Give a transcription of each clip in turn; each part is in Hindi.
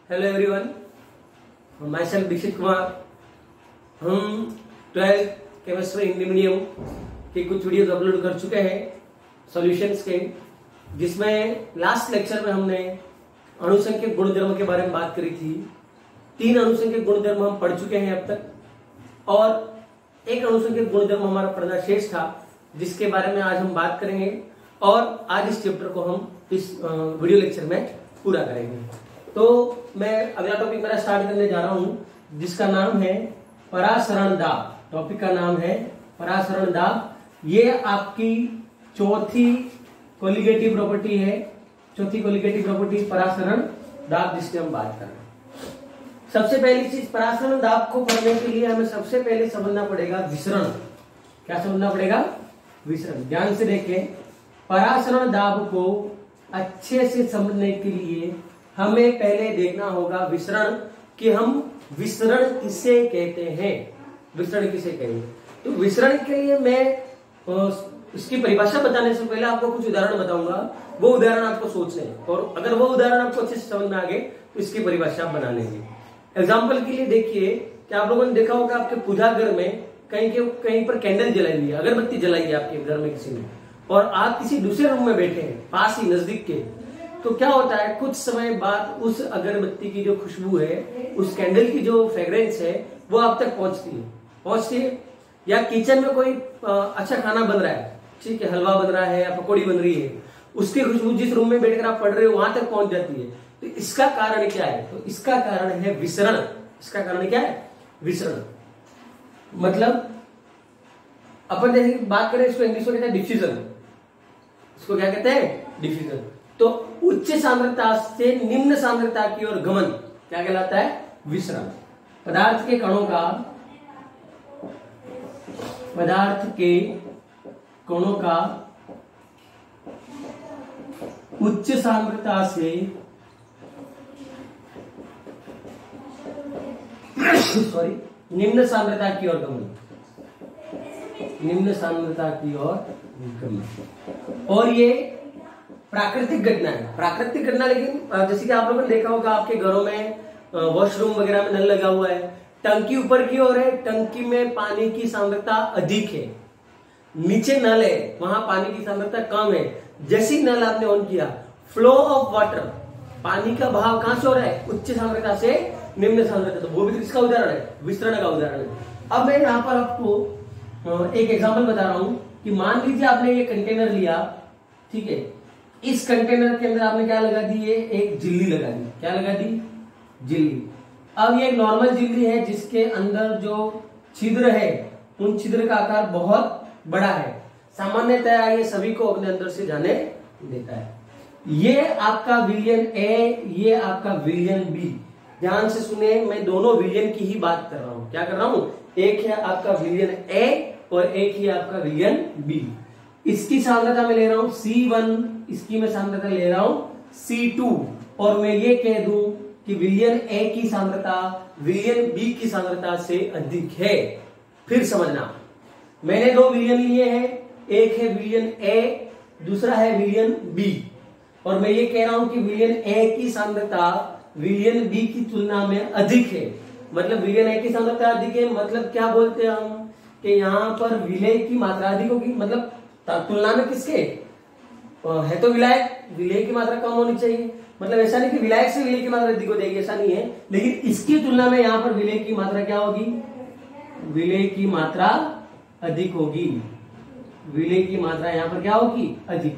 Hello everyone, myself Dikshit Kumar. हम 12th केमिस्ट्री हिंदी मीडियम के कुछ वीडियोस अपलोड कर चुके हैं सॉल्यूशंस के, जिसमें लास्ट लेक्चर में हमने अणुसंख्यक गुणधर्म के बारे में बात करी थी। 3 अणुसंख्यक गुणधर्म हम पढ़ चुके हैं अब तक और एक अणुसंख्यक गुणधर्म हमारा पढ़ना शेष था, जिसके बारे में आज हम बात करेंगे और आज इस चैप्टर को हम इस वीडियो लेक्चर में पूरा करेंगे। तो मैं अगला टॉपिक मेरा स्टार्ट करने जा रहा हूं, जिसका नाम है परासरण दाब। टॉपिक का नाम है परासरण दाब। ये आपकी चौथी कोलिगेटिव प्रॉपर्टी है, चौथी कोलिगेटिव प्रॉपर्टी परासरण दाब, जिसकी हम बात कर रहे हैं। सबसे पहली चीज, परासरण दाब को पढ़ने के लिए हमें सबसे पहले समझना पड़ेगा विसरण। क्या समझना पड़ेगा? विसरण। ध्यान से देखें, परासरण दाब को अच्छे से समझने के लिए हमें पहले देखना होगा विसरण, कि हम विसरण किसे कहते हैं। विसरण किसे कहेंगे? तो विसरण के लिए मैं इसकी परिभाषा बताने से पहले आपको कुछ उदाहरण बताऊंगा। वो उदाहरण आपको सोचने हैं और अगर वो उदाहरण आपको अच्छे से समझ में आ गए तो इसकी परिभाषा आप बना लेंगे। एग्जाम्पल के लिए देखिए कि आप लोगों ने देखा होगा आपके पूजा घर में कहीं पर कैंडल जलाई हुई है, अगरबत्ती जलाई है आपके घर में किसी ने, और आप किसी दूसरे रूम में बैठे हैं पास ही नजदीक के। तो क्या होता है, कुछ समय बाद उस अगरबत्ती की जो खुशबू है, उस कैंडल की जो फ्रेग्रेंस है, वो आप तक पहुंचती है। या किचन में कोई अच्छा खाना बन रहा है, ठीक है, हलवा बन रहा है या पकौड़ी बन रही है, उसकी खुशबू जिस रूम में बैठकर आप पढ़ रहे हो वहां तक पहुंच जाती है। तो इसका कारण क्या है? तो इसका कारण है विसरण। इसका कारण क्या है? विसरण। मतलब अपन जैसे बात करें, इसको इंग्लिश में कहते हैं डिफ्यूजन। इसको क्या कहते हैं? डिफ्यूजन। तो उच्च सांद्रता से निम्न सांद्रता की ओर गमन क्या कहलाता है? विसरण। पदार्थ के कणों का उच्च सांद्रता से निम्न सांद्रता की ओर गमन, निम्न सांद्रता की ओर गमन। और ये प्राकृतिक घटना है, प्राकृतिक घटना। लेकिन जैसे कि आप लोगों ने देखा होगा आपके घरों में वॉशरूम वगैरह में नल लगा हुआ है, टंकी ऊपर की ओर है, टंकी में पानी की सांद्रता अधिक है, नीचे नल है वहां पानी की सांद्रता कम है। जैसे ही नल आपने ऑन किया, फ्लो ऑफ वाटर, पानी का बहाव कहां से हो रहा है? उच्च सांद्रता से निम्न सांद्रता। तो वो भी किसका उदाहरण है? विसरण का उदाहरण है। अब मैं यहां पर आपको एक एग्जाम्पल बता रहा हूं कि मान लीजिए आपने ये कंटेनर लिया, ठीक है, इस कंटेनर के अंदर आपने क्या लगा दी? ये एक झिल्ली लगा दी। क्या लगा दी? झिल्ली। अब ये एक नॉर्मल झिल्ली है जिसके अंदर जो छिद्र है, उन छिद्र का आकार बहुत बड़ा है। सामान्यतः ये सभी को अपने अंदर से जाने देता है। ये आपका विलयन ए, ये आपका विलयन बी। ध्यान से सुने, मैं दोनों विलयन की ही बात कर रहा हूं। क्या कर रहा हूं? एक है आपका विलयन ए और एक ही आपका विलयन बी। इसकी सांद्रता मैं ले रहा हूं C1, इसकी मैं सांद्रता ले रहा हूं C2, और मैं ये कह दूं कि विलयन ए की सांद्रता विलयन बी की सांद्रता से अधिक है। फिर समझना, मैंने 2 विलयन लिए हैं, एक है विलयन ए, दूसरा है विलयन बी, और मैं ये कह रहा हूं कि विलयन ए की सांद्रता विलयन बी की तुलना में अधिक है। मतलब विलयन ए की सांद्रता अधिक है, मतलब क्या बोलते हैं हम कि यहाँ पर विलय की मात्रा अधिक होगी। मतलब तुलना में किसके है? तो विलायक, विलय की मात्रा कम होनी चाहिए। मतलब ऐसा नहीं कि विलायक से विलय की मात्रा अधिक हो जाएगी, ऐसा नहीं है, लेकिन इसकी तुलना में यहाँ पर विलय की मात्रा क्या होगी? विलय की मात्रा अधिक होगी। विलय की मात्रा यहाँ पर क्या होगी? अधिक।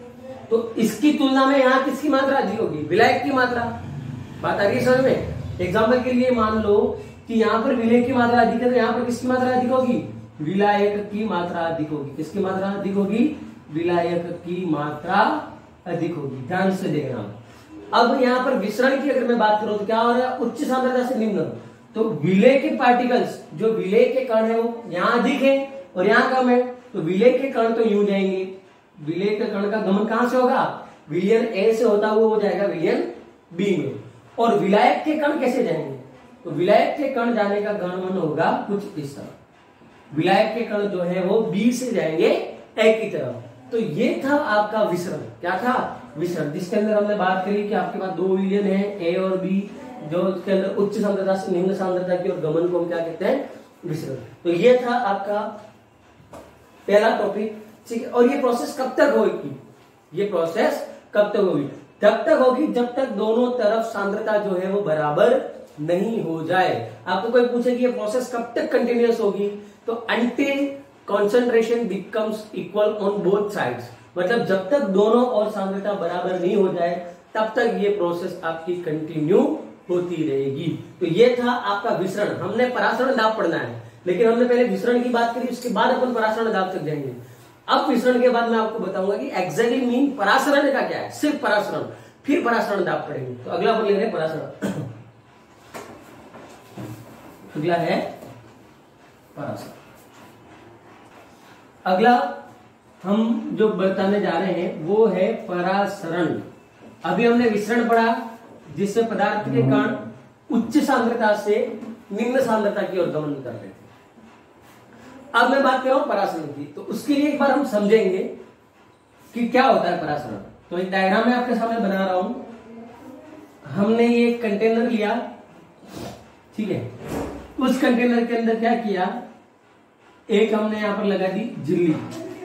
तो इसकी तुलना में यहाँ किसकी मात्रा अधिक होगी? विलायक की मात्रा। बात आ रही है समझ में? एग्जाम्पल के लिए मान लो कि यहाँ पर विलय की मात्रा अधिक है, तो यहाँ पर किसकी मात्रा अधिक होगी? विलायक की मात्रा अधिक होगी। किसकी मात्रा अधिक होगी? विलायक की मात्रा अधिक होगी। ध्यान से देखना। अब यहाँ पर विसरण की अगर मैं बात करूं तो क्या हो रहा है? उच्च सांद्रता से निम्न। तो विलय के पार्टिकल्स, जो विलय के कण है, वो यहाँ अधिक है और यहाँ कम है। तो विलय के कण तो यूं जाएंगे, विलय के कण का गमन कहां से होगा? विलयन ए से होता हुआ हो जाएगा विलयन बी में। और विलायक के कण कैसे जाएंगे? तो विलायक के कण जाने का गमन होगा कुछ इस तरह। विलायक के कण जो है वो बी से जाएंगे ए की तरफ। तो ये था आपका विसरण। क्या था? विसरण, जिसके अंदर हमने बात करी कि आपके पास दो विलयन है ए और बी, जो इसके अंदर उच्च सांद्रता से निम्न सांद्रता की ओर गमन को हम क्या कहते हैं? विसरण। तो ये था आपका पहला टॉपिक, ठीक है। और ये प्रोसेस कब तक होगी? ये प्रोसेस कब तक होगी? तब तक होगी जब तक दोनों तरफ सांद्रता जो है वो बराबर नहीं हो जाए। आपको कोई पूछे कि ये प्रोसेस कब तक कंटिन्यूअस होगी, तो until concentration becomes equal on both sides, मतलब जब तक दोनों और सांद्रता बराबर नहीं हो जाए तब तक ये प्रोसेस आपकी कंटिन्यू होती रहेगी। तो ये था आपका विसरण। हमने परासरण दाब पढ़ना है, लेकिन हमने पहले विसरण की बात करी, उसके बाद अपन परासरण दाब तक जाएंगे। अब विसरण के बाद मैं आपको बताऊंगा कि एक्सैक्टली मीन परासरण का क्या है, सिर्फ परासरण, फिर परासरण दाब पढ़ेंगे। तो अगला अपन ले रहे हैं परासरण। अगला है परासरण। अगला हम जो बताने जा रहे हैं वो है परासरण। अभी हमने विसरण पढ़ा, जिससे पदार्थ के कण उच्च सांद्रता से निम्न सांद्रता की ओर गमन कर रहे थे। अब मैं बात कर रहा हूं परासरण की, तो उसके लिए एक बार हम समझेंगे कि क्या होता है परासरण। तो एक डायग्राम मैं आपके सामने बना रहा हूं। हमने ये कंटेनर लिया, ठीक है। उस कंटेनर के अंदर क्या किया, एक हमने यहां पर लगा दी झिल्ली।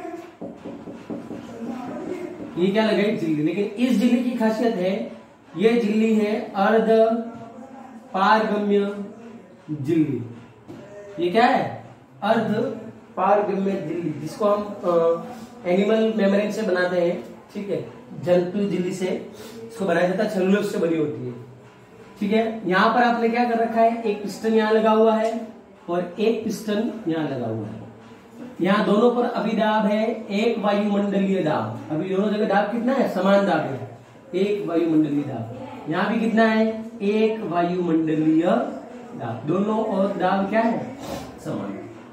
ये क्या लगाई? झिल्ली। लेकिन इस झिल्ली की खासियत है, ये झिल्ली है अर्ध पारगम्य झिल्ली। ये क्या है? अर्ध पारगम्य झिल्ली, जिसको हम एनिमल मेम्ब्रेन से बनाते हैं, ठीक है। जंतु झिल्ली से इसको बनाया जाता है, सेलुलोज से बनी होती है, ठीक है। यहां पर आपने क्या कर रखा है, एक पिस्टन यहां लगा हुआ है और एक पिस्टन यहां लगा हुआ है। यहाँ दोनों पर अभिदाब है एक वायुमंडलीय दाब। अभी दोनों जगह दाब कितना है? समान दाब है, एक वायुमंडलीय दाब। यहाँ भी कितना है? एक वायुमंडलीय दाब। दोनों और दाब क्या है? समान।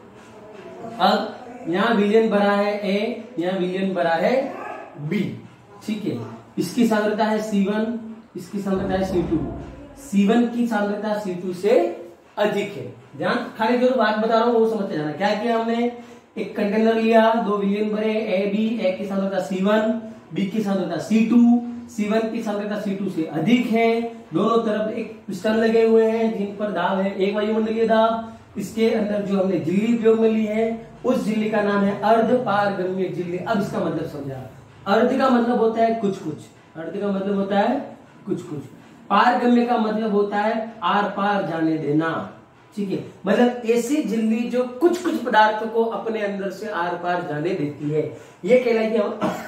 अब यहाँ विलयन बड़ा है ए, यहाँ विलयन बड़ा है बी, ठीक है। इसकी सांद्रता है C1, इसकी सांद्रता है C2। C1 की सांद्रता C2 से अधिक है। ध्यान, खाली जो बात बता रहा हूं वो समझते जाना। क्या किया हमने? एक कंटेनर लिया, दो विलयन भरे ए बी, ए की सांद्रता C1, बी की सांद्रता C2, C1 की सांद्रता C2 से अधिक है। दोनों तरफ एक पिस्टन लगे हुए हैं जिन पर दाब है एक वायुमंडलीय दाब। इसके अंदर जो हमने झिल्ली उपयोग में ली है, उस झिल्ली का नाम है अर्ध पारगम्य झिल्ली। अब इसका मतलब समझा। अर्ध का मतलब होता है कुछ कुछ, अर्ध का मतलब होता है कुछ कुछ। पारगम्य का मतलब होता है आर पार जाने देना, ठीक है। मतलब ऐसी झिल्ली जो कुछ कुछ पदार्थों को अपने अंदर से आर पार जाने देती है, ये कहलाएगी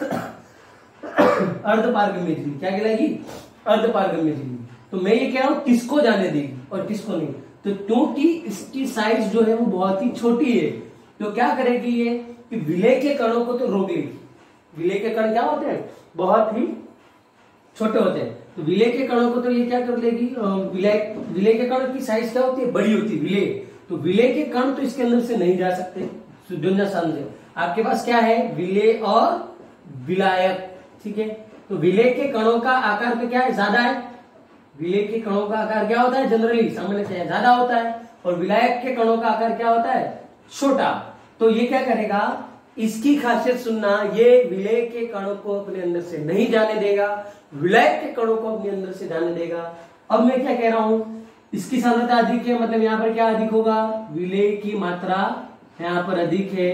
अर्ध पारगम्य झिल्ली। क्या कहलाएगी? अर्ध पारगम्य झिल्ली। तो मैं ये कह रहा हूं किसको जाने देगी और किसको नहीं। तो क्योंकि इसकी साइज जो है वो बहुत ही छोटी है, तो क्या करेगी ये कि विलय के कणों को तो रोक लेगी। विलय के कण क्या होते हैं? बहुत ही छोटे होते हैं। तो विलय के कणों को तो ये क्या कर लेगी? विलय के कण की साइज क्या होती है? बड़ी होती है विलय। तो विलय के कण तो इसके अंदर से नहीं जा सकते। समझे, आपके पास क्या है? विलय और विलायक, ठीक है। तो विलय के कणों का आकार पे क्या है? ज्यादा है। विलय के कणों का आकार क्या होता है? जनरली सामान्य ज्यादा होता है। और विलायक के कणों का आकार क्या होता है? छोटा। तो ये क्या करेगा? इसकी खासियत सुनना, ये विलय के कणों को अपने अंदर से नहीं जाने देगा, विलायक के कणों को अपने अंदर से जाने देगा। अब मैं क्या कह रहा हूं? इसकी सांद्रता अधिक है, मतलब यहां पर क्या अधिक होगा? विलय की मात्रा यहां पर अधिक है,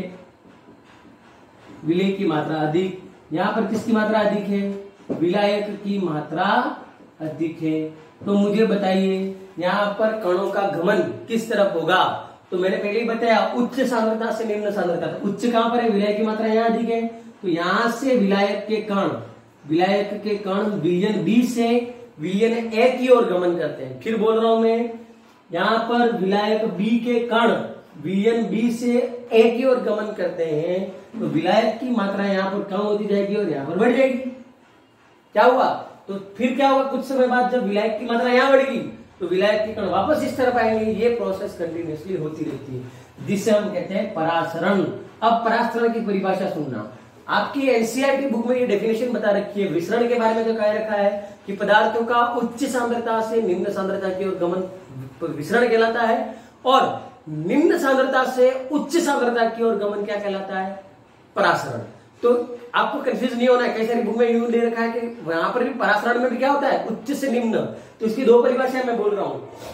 विलय की मात्रा अधिक। यहां पर किसकी मात्रा अधिक है? विलायक की मात्रा अधिक है। तो मुझे बताइए यहां पर कणों का गमन किस तरफ होगा? तो मैंने पहले ही बताया उच्च सांद्रता से निम्न सांद्रता। तो उच्च कहां पर है? विलायक की मात्रा यहां अधिक है, तो यहां से विलायक के कण विलयन बी से विलयन ए की ओर गमन करते हैं। फिर बोल रहा हूं मैं, यहां पर विलायक बी के कण विलयन बी से ए की ओर गमन करते हैं, तो विलायक की मात्रा यहां पर कम होती जाएगी और यहां पर बढ़ जाएगी। क्या हुआ? तो फिर क्या होगा? कुछ समय बाद जब विलायक की मात्रा यहां बढ़ेगी तो विलायक के कण वापस इस तरफ आएंगे। ये प्रोसेस कंटिन्यूअसली होती रहती है, जिसे हम कहते हैं परासरण। अब परासरण की परिभाषा सुनना। आपकी एनसीईआरटी बुक में ये डेफिनेशन बता रखी है। विसरण के बारे में जो कह रखा है कि पदार्थों का उच्च सांद्रता से निम्न सांद्रता की ओर गमन विसरण कहलाता है, और निम्न सांद्रता से उच्च सांद्रता की ओर गमन क्या कहलाता है? परासरण। तो आपको कंफ्यूज नहीं होना है, कई सारी बुक में यूं दे रखा है कि वहां पर भी परासरण में भी क्या होता है, उच्च से निम्न। तो इसकी दो परिभाषाएं मैं बोल रहा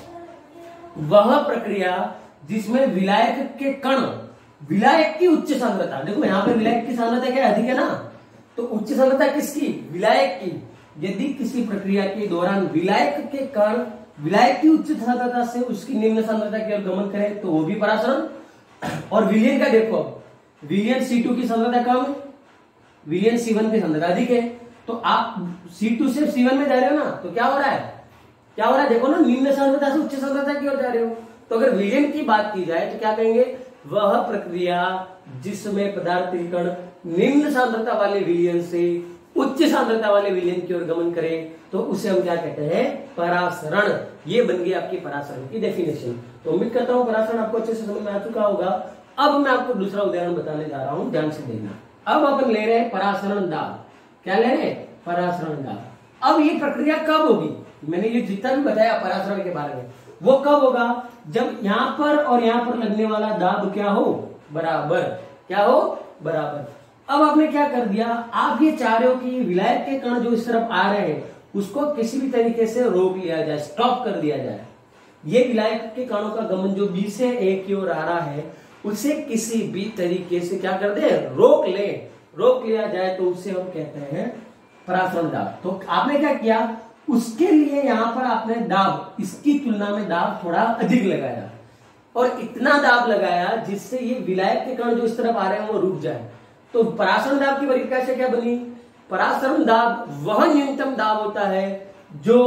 हूं। वह प्रक्रिया जिसमें विलायक के कण, विलायक की उच्च सांद्रता, देखो यहां पर विलायक की सांद्रता क्या अधिक है ना, तो उच्च सांद्रता किसकी, विलायक की। यदि किसी प्रक्रिया के दौरान विलायक के कण विलायक की उच्च सांद्रता से उसकी निम्न सांद्रता की ओर गमन करे तो वो भी परासरण। और विलयन का देखो, विलयन C2 की सांद्रता कम है, विलयन C1 की सांद्रता अधिक है। तो आप C2 से C1 में जा रहे हो ना, तो क्या हो रहा है, क्या हो रहा है, देखो ना, निम्न सांद्रता से उच्च सांद्रता की ओर जा रहे हो। तो अगर विलयन की बात की जाए तो क्या कहेंगे, वह प्रक्रिया जिसमें पदार्थ के कण निम्न सांद्रता वाले विलयन से उच्च सांद्रता वाले विलयन की ओर गमन करे तो उसे हम क्या कहते हैं, परासरण। ये बन गई आपकी परासरण की डेफिनेशन। तो उम्मीद करता हूं परासरण आपको अच्छे से समझ में आ चुका होगा। अब मैं आपको दूसरा उदाहरण बताने जा रहा हूं, ध्यान से देखना। अब अपन ले रहे हैं परासरण दाब। क्या ले रहे हैं, परासरण दाब। अब ये प्रक्रिया कब होगी, मैंने ये जितना भी बताया परासरण के बारे में, वो कब होगा, जब यहां पर और यहां पर लगने वाला दाब क्या हो, बराबर। क्या हो, बराबर। अब आपने क्या कर दिया, आप ये चाह रहे हो कि विलायक के कण जो इस तरफ आ रहे हैं उसको किसी भी तरीके से रोक लिया जाए, स्टॉप कर दिया जाए। ये विलायक के कणों का गमन जो B से A की ओर आ रहा है उसे किसी भी तरीके से क्या कर दे, रोक ले, रोक लिया जाए तो उसे हम कहते हैं परासरण दाब। तो आपने क्या किया, उसके लिए यहां पर आपने दाब, इसकी तुलना में दाब थोड़ा अधिक लगाया और इतना दाब लगाया जिससे ये विलायक के कण जो इस तरफ आ रहे हैं वो रुक जाए। तो परासरण दाब की परिभाषा क्या बनी, परासरण दाब वह न्यूनतम दाब होता है जो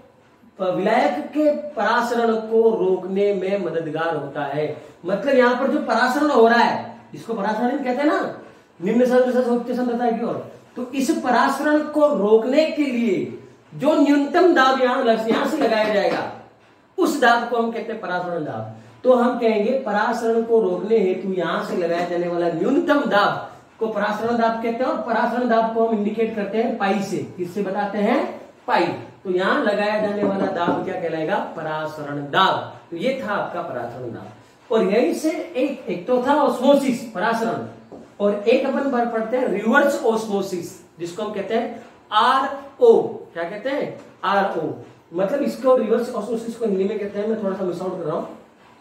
विलायक के परासरण को रोकने में मददगार होता है। मतलब यहां पर जो परासरण हो रहा है इसको परासरण कहते हैं ना, निम्न सांद्रता से उच्च सांद्रता की ओर। तो इस परासरण को रोकने के लिए जो न्यूनतम दाब यहां से लगाया जाएगा उस दाब को हम कहते हैं परासरण दाब। तो हम कहेंगे परासरण को रोकने हेतु यहां से लगाया जाने वाला न्यूनतम दाब को परासरण दाब कहते हैं। और परासरण दाब को हम इंडिकेट करते हैं पाई से, किससे बताते हैं, पाई। तो यहां लगाया जाने वाला दाब क्या कहलाएगा, परासरण दाब। तो ये था आपका परासरण दाब। और यहीं से एक तो था ऑस्मोसिस, परासरण, और एक अपन पर पढ़ते हैं रिवर्स ऑस्मोसिस, जिसको हम कहते हैं RO। क्या कहते हैं, RO। मतलब इसको रिवर्स ऑस्मोसिस को हिंदी में कहते हैं, मैं थोड़ा सा मिस आउट कर रहा हूं।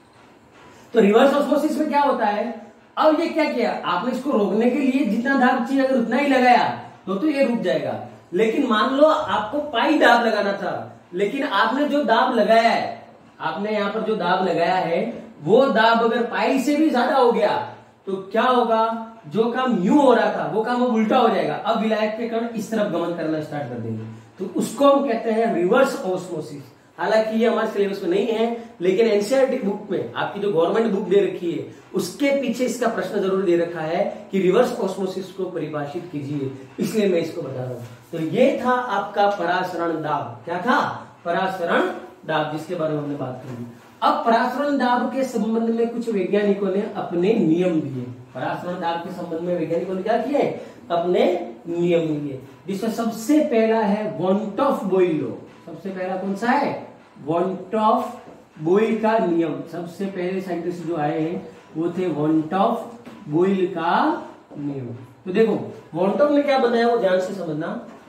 तो रिवर्स ऑस्मोसिस में क्या होता है, अब ये क्या किया, आपने इसको रोकने के लिए जितना दाब चाहिए अगर उतना ही लगाया तो ये रुक जाएगा। लेकिन मान लो आपको पाई दाब लगाना था, लेकिन आपने जो दाब लगाया है, आपने यहां पर जो दाब लगाया है वो दाब अगर पाई से भी ज्यादा हो गया तो क्या होगा, जो काम यूं हो रहा था वो काम अब उल्टा हो जाएगा। अब विलायक के कण इस तरफ गमन करना स्टार्ट कर देंगे, तो उसको हम कहते हैं रिवर्स ऑस्मोसिस। हालांकि ये हमारे सिलेबस में नहीं है, लेकिन एनसीईआरटी बुक में आपकी जो गवर्नमेंट बुक दे रखी है उसके पीछे इसका प्रश्न जरूर दे रखा है कि रिवर्स ऑस्मोसिस को परिभाषित कीजिए, इसलिए मैं इसको बता रहा हूं। तो ये था आपका परासरण दाब। क्या था, परासरण दाब, जिसके बारे में हमने बात करी। अब परासरण दाब के संबंध में कुछ वैज्ञानिकों ने अपने नियम दिए। परासरण दाब के संबंध में वैज्ञानिकों ने क्या किए, अपने नियम दिए, जिसमें सबसे पहला है वॉन्ट ऑफ बॉयल लॉ। सबसे पहला कौन सा है, वॉन्ट ऑफ बॉयल का नियम। सबसे पहले साइंटिस्ट जो आए हैं वो थे वॉन्ट ऑफ बॉयल का नियम। तो देखो वॉन्ट ऑफ ने क्या बताया वो ध्यान से समझना,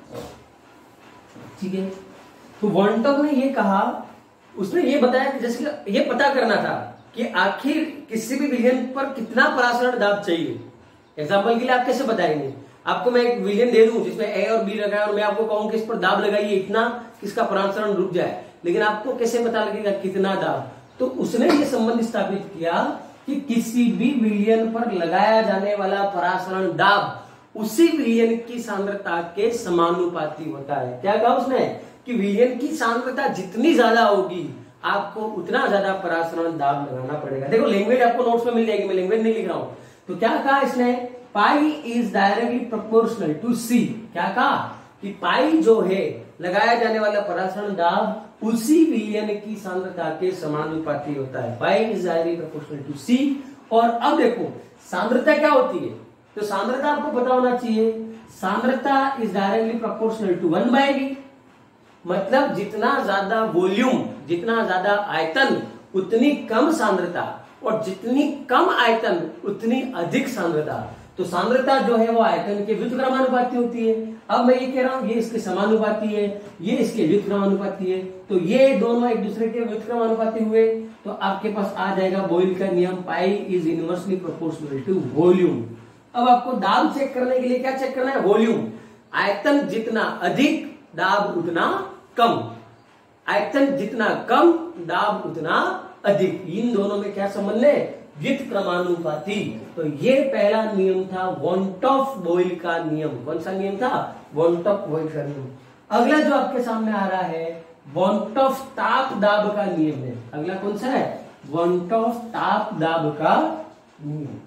ठीक है। तो वॉन्ट ऑफ ने ये कहा, उसने ये बताया कि जैसे कि ये पता करना था कि आखिर किसी भी विलयन पर कितना परासरण दाब चाहिए। एग्जाम्पल के लिए आप कैसे बताएंगे, आपको मैं एक विलयन दे दूं जिसमें A और B लगा है और मैं आपको कहूं कि इस पर दाब लगाइए इतना, किसका परासरण रुक जाए, लेकिन आपको कैसे पता लगेगा कितना दाब। तो उसने ये संबंध स्थापित किया कि किसी भी विलयन पर लगाया जाने वाला परासरण दाब उसी विलयन की सांद्रता के समानुपाती होता है। क्या कहा उसने, कि विलयन की सांद्रता जितनी ज्यादा होगी आपको उतना ज्यादा परासरण दाब लगाना पड़ेगा। देखो लैंग्वेज आपको नोट्स में मिल जाएगी, मैं लैंग्वेज नहीं लिख रहा हूं। तो क्या कहा इसने, pi is directly proportional to C। क्या कहा कि पाई जो है लगाया जाने वाला परासरण दाब उसी विलयन की सांद्रता के समानुपाती होता है। Pi is directly proportional to C। और अब देखो सांद्रता क्या होती है, तो सांद्रता आपको पता होना चाहिए, सांद्रता is directly proportional to 1/V। मतलब जितना ज्यादा वॉल्यूम, जितना ज्यादा आयतन उतनी कम सांद्रता, और जितनी कम आयतन उतनी अधिक सांद्रता। तो सांद्रता जो है वो आयतन के व्युत्क्रमानुपाती होती है। अब मैं ये कह रहा हूं ये इसके समानुपाती है, ये इसके व्युत्क्रमानुपाती है, तो ये दोनों एक दूसरे के व्युत्क्रमानुपाती हुए, तो आपके पास आ जाएगा बोयल का नियम, pi is inversely proportional to volume. अब आपको दाब चेक करने के लिए क्या चेक करना है? वॉल्यूम। आयतन जितना अधिक दाब उतना कम, आयतन जितना कम दाब उतना अधिक, इन दोनों में क्या संबंध है? व्युत्क्रमानुपाती। तो ये पहला नियम था वॉन ऑफ बॉयल का नियम। कौन सा नियम था? वॉन ऑफ बॉयल का नियम। अगला जो आपके सामने आ रहा है वॉन ऑफ ताप दाब का नियम है। अगला कौन सा है? वॉन ऑफ ताप दाब का नियम।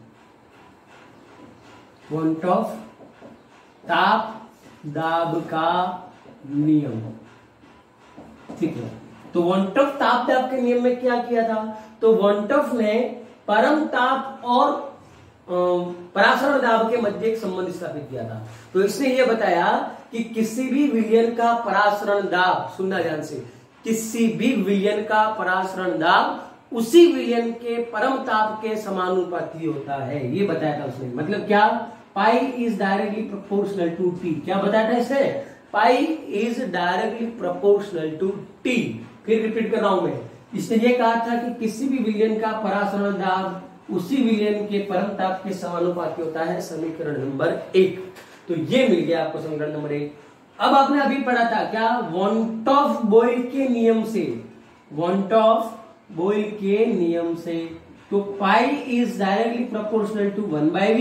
वॉन ऑफ ताप दाब का नियम, ठीक है। तो वॉन ऑफ ताप दाब के नियम में क्या किया था? तो वॉन ऑफ ने परम ताप और परासरण दाब के मध्य एक संबंध स्थापित किया था। तो इसने यह बताया कि किसी भी विलयन का परासरण दाब, सुनना ध्यान से, किसी भी विलयन का परासरण दाब उसी विलयन के परम ताप के समानुपाती होता है, ये बताया था उसने। मतलब क्या? Pi is directly proportional to T. क्या बताया था इसने? Pi is directly proportional to T. फिर रिपीट कर रहा हूं मैं, इसने ये कहा था कि किसी भी विलयन का परासरण दाब उसी विलयन के परम ताप के समानुपाती होता है, समीकरण नंबर 1। तो ये मिल गया आपको समीकरण नंबर 1। अब आपने अभी पढ़ा था क्या? वॉन ऑफ बॉयल के नियम से, वॉन ऑफ बॉयल के नियम से, तो pi is directly proportional to 1/v।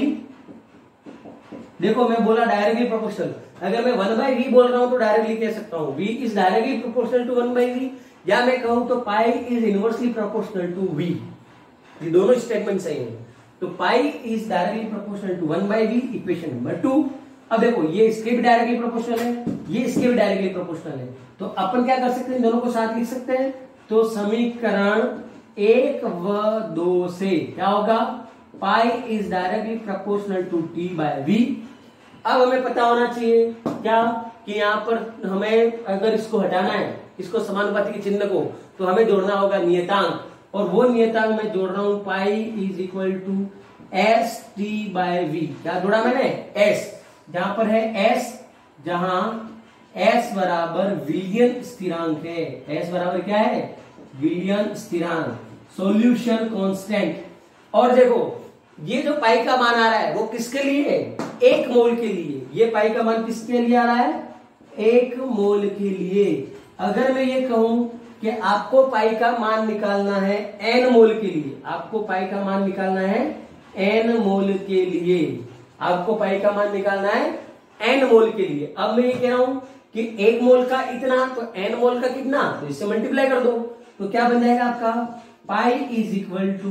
देखो मैं बोला डायरेक्टली प्रोपोर्शनल, अगर मैं 1/v बोल रहा हूं तो डायरेक्टली कह सकता हूं v is directly proportional to 1/v, या मैं कहूं तो pi is inversely proportional to v। ये दोनों स्टेटमेंट सही है। तो pi is directly proportional to 1/v, equation number 2। अब देखो ये इसके भी डायरेक्टली प्रोपोर्शनल है, ये इसके भी डायरेक्टली प्रोपोर्शनल है, तो अपन क्या कर सकते हैं? दोनों को साथ लिख सकते हैं। तो समीकरण 1 व 2 से क्या होगा? Pi is directly proportional to t/v। अब हमें पता होना चाहिए क्या कि यहां पर हमें अगर इसको हटाना है, इसको समानुपाती के चिन्ह को, तो हमें जोड़ना होगा नियतांक, और वो नियतांक मैं जोड़ रहा हूं pi is equal to S t/v। क्या जोड़ा मैंने? एस, जहां पर है एस, जहां एस बराबर विलियन स्थिरांक है। एस बराबर क्या है? विलियन स्थिरांक, सॉल्यूशन कांस्टेंट। और देखो ये जो पाई का मान आ रहा है वो किसके लिए है? 1 मोल के लिए। ये पाई का मान किसके लिए आ रहा है? 1 मोल के लिए। अगर मैं ये कहूं कि आपको पाई का मान निकालना है n मोल के लिए, आपको पाई का मान निकालना है n मोल के लिए, आपको पाई का मान निकालना है n मोल के लिए। अब मैं ये कह रहा हूं कि 1 मोल का इतना, तो n मोल का कितना, तो इससे मल्टीप्लाई कर दो, तो क्या बन जाएगा आपका? Pi is equal to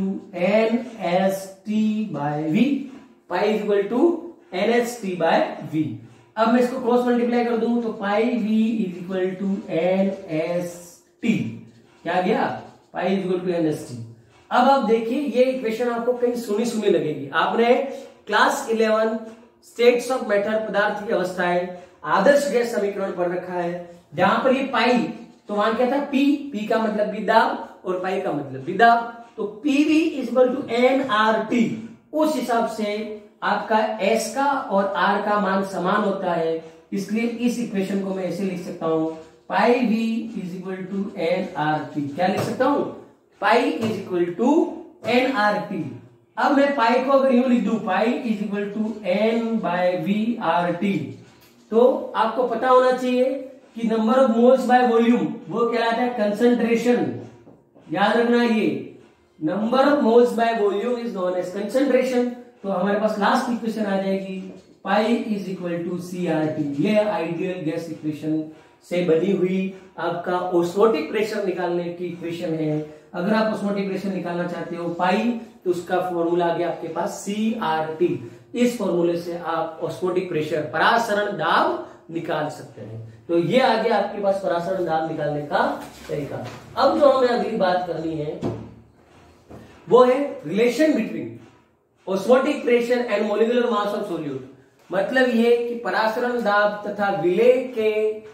NST/v। Pi is equal to NST/v। अब मैं इसको क्रॉस मल्टीप्लाई कर दूं तो pi v is equal to NST। क्या गया? Pi is equal to NST। अब आप देखिए ये इक्वेशन आपको कहीं सुनी सुनी लगेगी। आपने क्लास 11 स्टेट्स ऑफ मैटर, पदार्थ की अवस्थाएं, आदर्श गैस समीकरण पढ़ रखा है, जहां पर ये पाई, तो वहां क्या था? पी का मतलब विदाब और पाई का मतलब विदाब, तो PV is equal to NRT। उस हिसाब से आपका S का और R का मान समान होता है, इसलिए इस इक्वेशन को मैं ऐसे लिख सकता हूं, pi V is equal to NRT। क्या लिख सकता हूं? Pi is equal to NRT। अब मैं पाई को अगर यूं लिख दूं, पाई इज इक्वल टू N/V/RT, तो आपको पता होना चाहिए कि number of moles by volume वो कहलाता है कंसंट्रेशन। याद रखना, ये number of moles by volume is known as concentration. तो हमारे पास लास्ट इक्वेशन आ जाएगी pi is equal to CRT। ये आइडियल गैस इक्वेशन से बनी हुई आपका ऑस्मोटिक प्रेशर निकालने की इक्वेशन है। अगर आप ऑस्मोटिक प्रेशर निकालना चाहते हो पाई, तो उसका फॉर्मूला आ गया आपके पास CRT। इस फॉर्मूले से आप ऑस्मोटिक प्रेशर, परासरण दाब निकाल सकते हैं। तो ये आ गया आपके पास परासरण दाब निकालने का तरीका। अब जो हमें अगली बात करनी है वो है relation between osmotic pressure and molecular mass of solute. मतलब ये कि परासरण दाब तथा विलेय के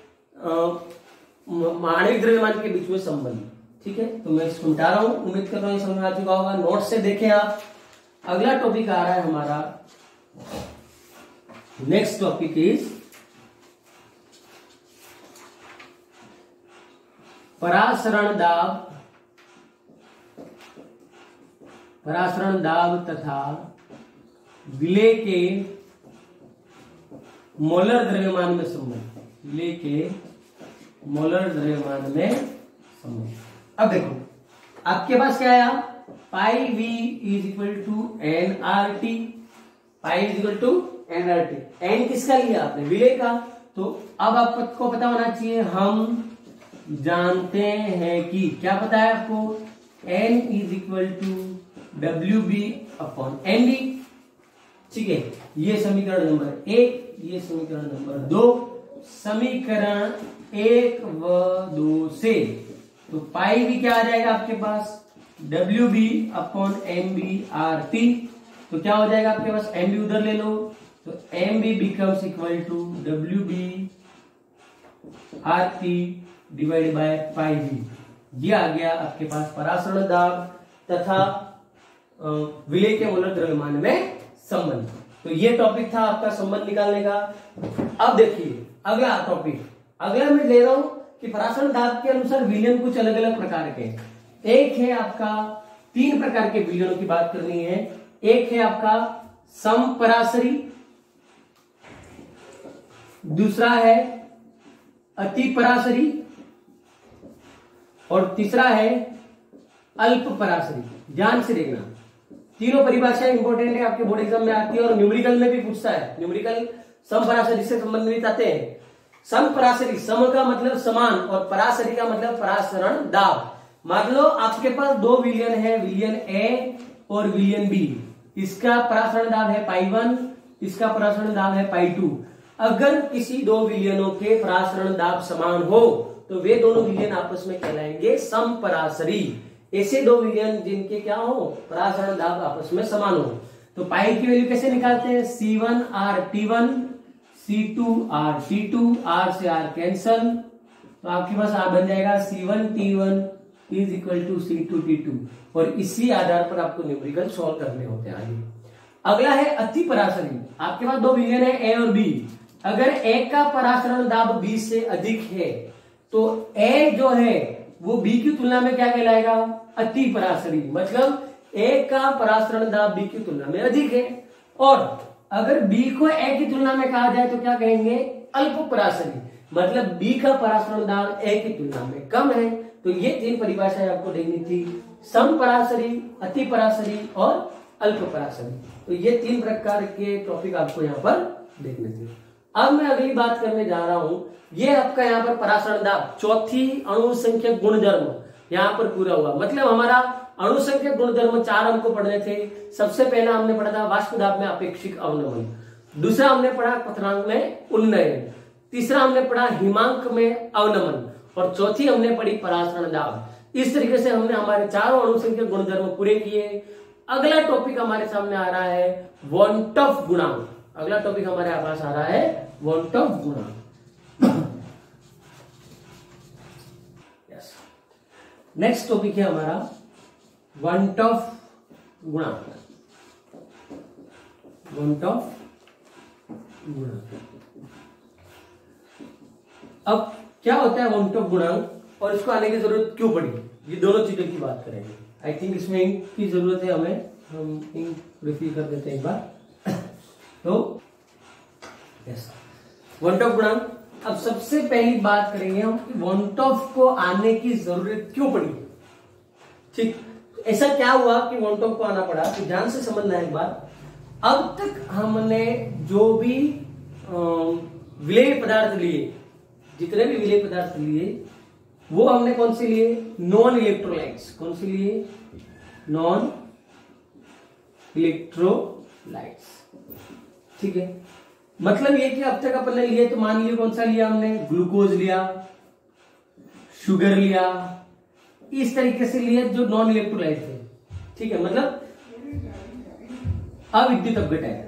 आणविक द्रव्यमान के बीच में संबंध। ठीक है, तो मैं इसको मिटा रहा हूं, उम्मीद कर रहा हूं समझ में आ चुका होगा। नोट से देखें आप। अगला टॉपिक आ रहा है हमारा नेक्स्ट टॉपिक इज परासरण दाब तथा विलेय के मोलर द्रव्यमान में संबंध। विलेय के मोलर द्रव्यमान में संबंध। अब देखो आपके पास क्या आया, pi V is equal to N R T. Pi is equal to N R T. N किसका लिया आपने, विलेय का। तो अब आपको पता होना चाहिए, हम जानते हैं कि क्या पता है आपको, n is equal to W B upon N D. ठीक है, ये समीकरण नंबर 1, ये समीकरण नंबर 2। समीकरण 1 व 2 से तो पाई भी क्या आ जाएगा आपके पास, W B upon M B R T. तो क्या हो जाएगा आपके पास, एम बी उधर ले लो, तो M B becomes equal to W B R T divide by pi V. ये आ गया आपके पास परासरण दाब तथा विलेय के मोलर द्रव्यमान में संबंध। तो ये टॉपिक था आपका संबंध निकालने का। अब देखिए अगला टॉपिक, अगला मैं ले रहा हूं कि परासरण दाब के अनुसार विलयन कुछ अलग अलग प्रकार के। एक है आपका 3 प्रकार के विलयनों की बात करनी है। एक है आपका समपरासरी, दूसरा है अतिपरासरी और तीसरा है अल्प परासरी। ध्यान से देखना, तीनों परिभाषाएं इंपॉर्टेंट है, आपके बोर्ड एग्जाम में आती है और न्यूमेरिकल में भी पूछता है। न्यूमेरिकल समपरासरी से संबंधित आते हैं। समपरासरी, सम का मतलब समान और परासरी का मतलब परासरण दाब। मान लो आपके पास 2 विलयन है, विलयन ए और विलयन बी। इसका परासरण दाब है पाई 1, इसका परासरण दाब है पाई 2। अगर किसी 2 विलयनों के परासरण दाब समान हो तो वे दोनों विलयन आपस में कहलाएंगे समपरासरी। ऐसे 2 विलयन जिनके क्या हो, परासरण दाब आपस में समान हो। तो पाई की वैल्यू कैसे निकालते हैं, C1 R T1, C2 R T2, R से R कैंसल, तो आपके पास आ बन जाएगा C1 T1 is equal to C2 T2। और इसी आधार पर आपको न्यूमेरिकल सॉल्व करने होते हैं आगे। अगला है अति परासरी। आपके पास 2 विलयन है ए और बी। अगर ए का परासरण दाब बी से अधिक है तो ए जो है वो बी की तुलना में क्या कहलाएगा, अति परासरी। मतलब ए का परासरण दाब बी की तुलना में अधिक है। और अगर बी को ए की तुलना में कहा जाए तो क्या कहेंगे, अल्प परासरी। मतलब बी का परासरण दाब ए की तुलना में कम है। तो ये 3 परिभाषाएं आपको देनी थी, समपरासरी, अति परासरी और अल्प परासरी। तो ये 3 प्रकार के टॉपिक आपको यहाँ पर देखने थे। अब मैं अगली बात करने जा रहा हूं, ये आपका यहाँ पर परासरण दाब, चौथी अणुसंख्यक गुणधर्म यहाँ पर पूरा हुआ। मतलब हमारा अणुसंख्यक गुणधर्म 4 हमको पढ़ने थे। सबसे पहला हमने पढ़ा था वाष्प दाब में अपेक्षिक अवनमन, दूसरा हमने पढ़ा क्वथनांक में उन्नयन, तीसरा हमने पढ़ा हिमांक में अवनमन और चौथी हमने पढ़ी परासरण दाब। इस तरीके से हमने हमारे 4 अणुसंख्यक गुणधर्म पूरे किए। अगला टॉपिक हमारे सामने आ रहा है वॉन टॉफ गुणांक। अगला टॉपिक हमारे पास आ रहा है वॉन टॉफ गुणांक। नेक्स्ट टॉपिक है हमारा वन टॉफ गुणांक। वन टॉफ गुणांक। अब क्या होता है वन टॉफ गुणांक और इसको आने की जरूरत क्यों पड़ी, ये दोनों चीजों की बात करेंगे। आई थिंक इसमें इंक की जरूरत है हमें, हम इंक रिफिल कर देते हैं एक बार। तो यस, वन टॉफ गुणांक। अब सबसे पहली बात करेंगे हम कि वन टॉफ को आने की जरूरत क्यों पड़ी। ठीक, ऐसा क्या हुआ कि वन टॉफ को आना पड़ा, तो ध्यान से समझना है एक बार। अब तक हमने जो भी विलेय पदार्थ लिए, जितने भी विलेय पदार्थ लिए वो हमने कौन से लिए, नॉन इलेक्ट्रोलाइट्स। कौन से लिए, नॉन इलेक्ट्रोलाइट्स। ठीक है, मतलब ये कि अब तक अपन ने लिए, तो मान लीजिए कौन सा लिया हमने, ग्लूकोज लिया, शुगर लिया, इस तरीके से लिए जो नॉन इलेक्ट्रोलाइट थे। ठीक है, मतलब अविद्युत अपघटन,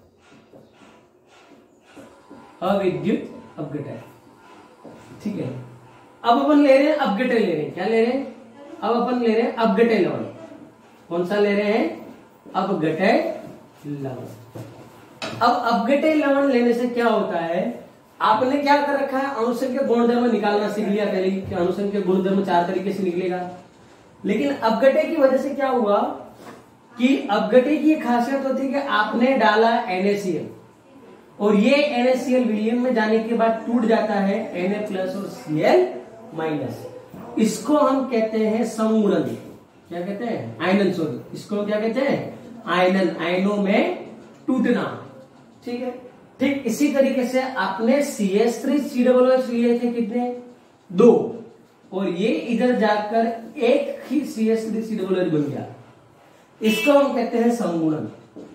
अविद्युत अपघटन। ठीक है, अब अपन ले रहे हैं अपघटन, ले रहे हैं क्या ले रहे हैं, अब अपन ले रहे हैं अपघटन लवण। कौन सा ले रहे हैं, अपघटन लवण। अब अपघटे लवण लेने से क्या होता है, आपने क्या कर रखा है, अणुसंख्यक गुणधर्म निकालना सीख लिया पहले कि अणुसंख्यक गुणधर्म 4 तरीके से निकलेगा। लेकिन अपघटे की वजह से क्या हुआ कि अपघटे की खासियत होती है कि आपने डाला NaCl और ये NaCl विलयन में जाने के बाद टूट जाता है Na+ और Cl-। इसको हम कहते हैं संगुणन। क्या कहते हैं, आयनन, सॉरी, इसको क्या कहते हैं, आयनन, आयनों में टूटना। ठीक है, ठीक इसी तरीके से आपने CH3COOH लिए थे कितने, 2, और ये इधर जाकर एक ही CH3COOH बन गया। इसको हम कहते हैं संगुणन,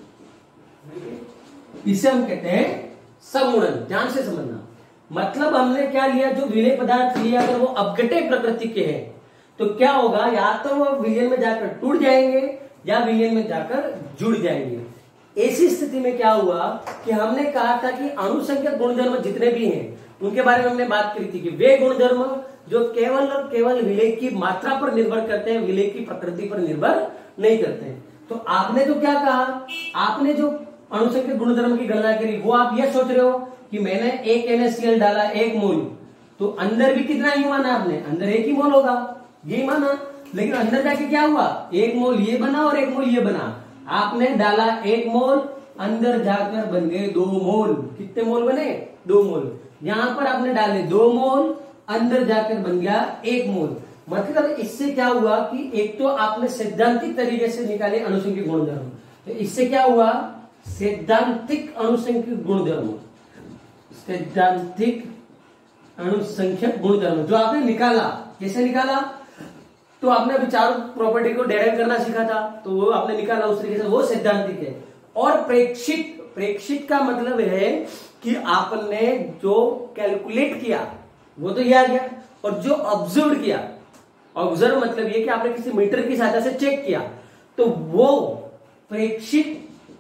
इसे हम कहते हैं संगुणन। ध्यान से समझना, मतलब हमने क्या लिया, जो विलेय पदार्थ लिया अगर वो अपघटे प्रकृति के हैं तो क्या होगा, या तो वो विलयन में जाकर टूट जाएंगे या विलयन में जाकर जुड़ जाएंगे। ऐसी स्थिति में क्या हुआ कि हमने कहा था कि अणुसंख्यक गुणधर्म जितने भी हैं उनके बारे में हमने बात करी थी कि वे गुणधर्म जो केवल और केवल विलेय की मात्रा पर निर्भर करते हैं, विलेय की प्रकृति पर निर्भर नहीं करते हैं। तो आपने तो क्या कहा, आपने जो अणुसंख्यक गुणधर्म की गणना करी वो आप ये सोच रहे हो कि मैंने एक NaCl डाला 1 मोल, तो अंदर भी कितना ही माना आपने, अंदर 1 ही मोल होगा, यही माना। लेकिन अंदर जाके क्या हुआ, 1 मोल ये बना और 1 मोल ये बना। आपने डाला 1 मोल, अंदर जाकर बन गए 2 मोल। कितने मोल बने, 2 मोल। यहां पर आपने डाले 2 मोल, अंदर जाकर बन गया 1 मोल। मतलब इससे क्या हुआ कि एक तो आपने सैद्धांतिक तरीके से निकाले अणुसंख्यक गुणधर्म, तो इससे क्या हुआ, सैद्धांतिक अणुसंख्यक गुणधर्म, सैद्धांतिक अणुसंख्यक गुणधर्म जो आपने निकाला, कैसे निकाला, तो आपने अभी चारों प्रॉपर्टी को डेराइव करना सीखा था, तो वो आपने निकाला उस तरीके से, वो सैद्धांतिक है। और प्रेक्षित, प्रेक्षित का मतलब है कि आपने जो कैलकुलेट किया वो तो ये आ गया, और जो ऑब्जर्व किया, ऑब्जर्व मतलब ये कि आपने किसी मीटर की सहायता से चेक किया, तो वो प्रेक्षित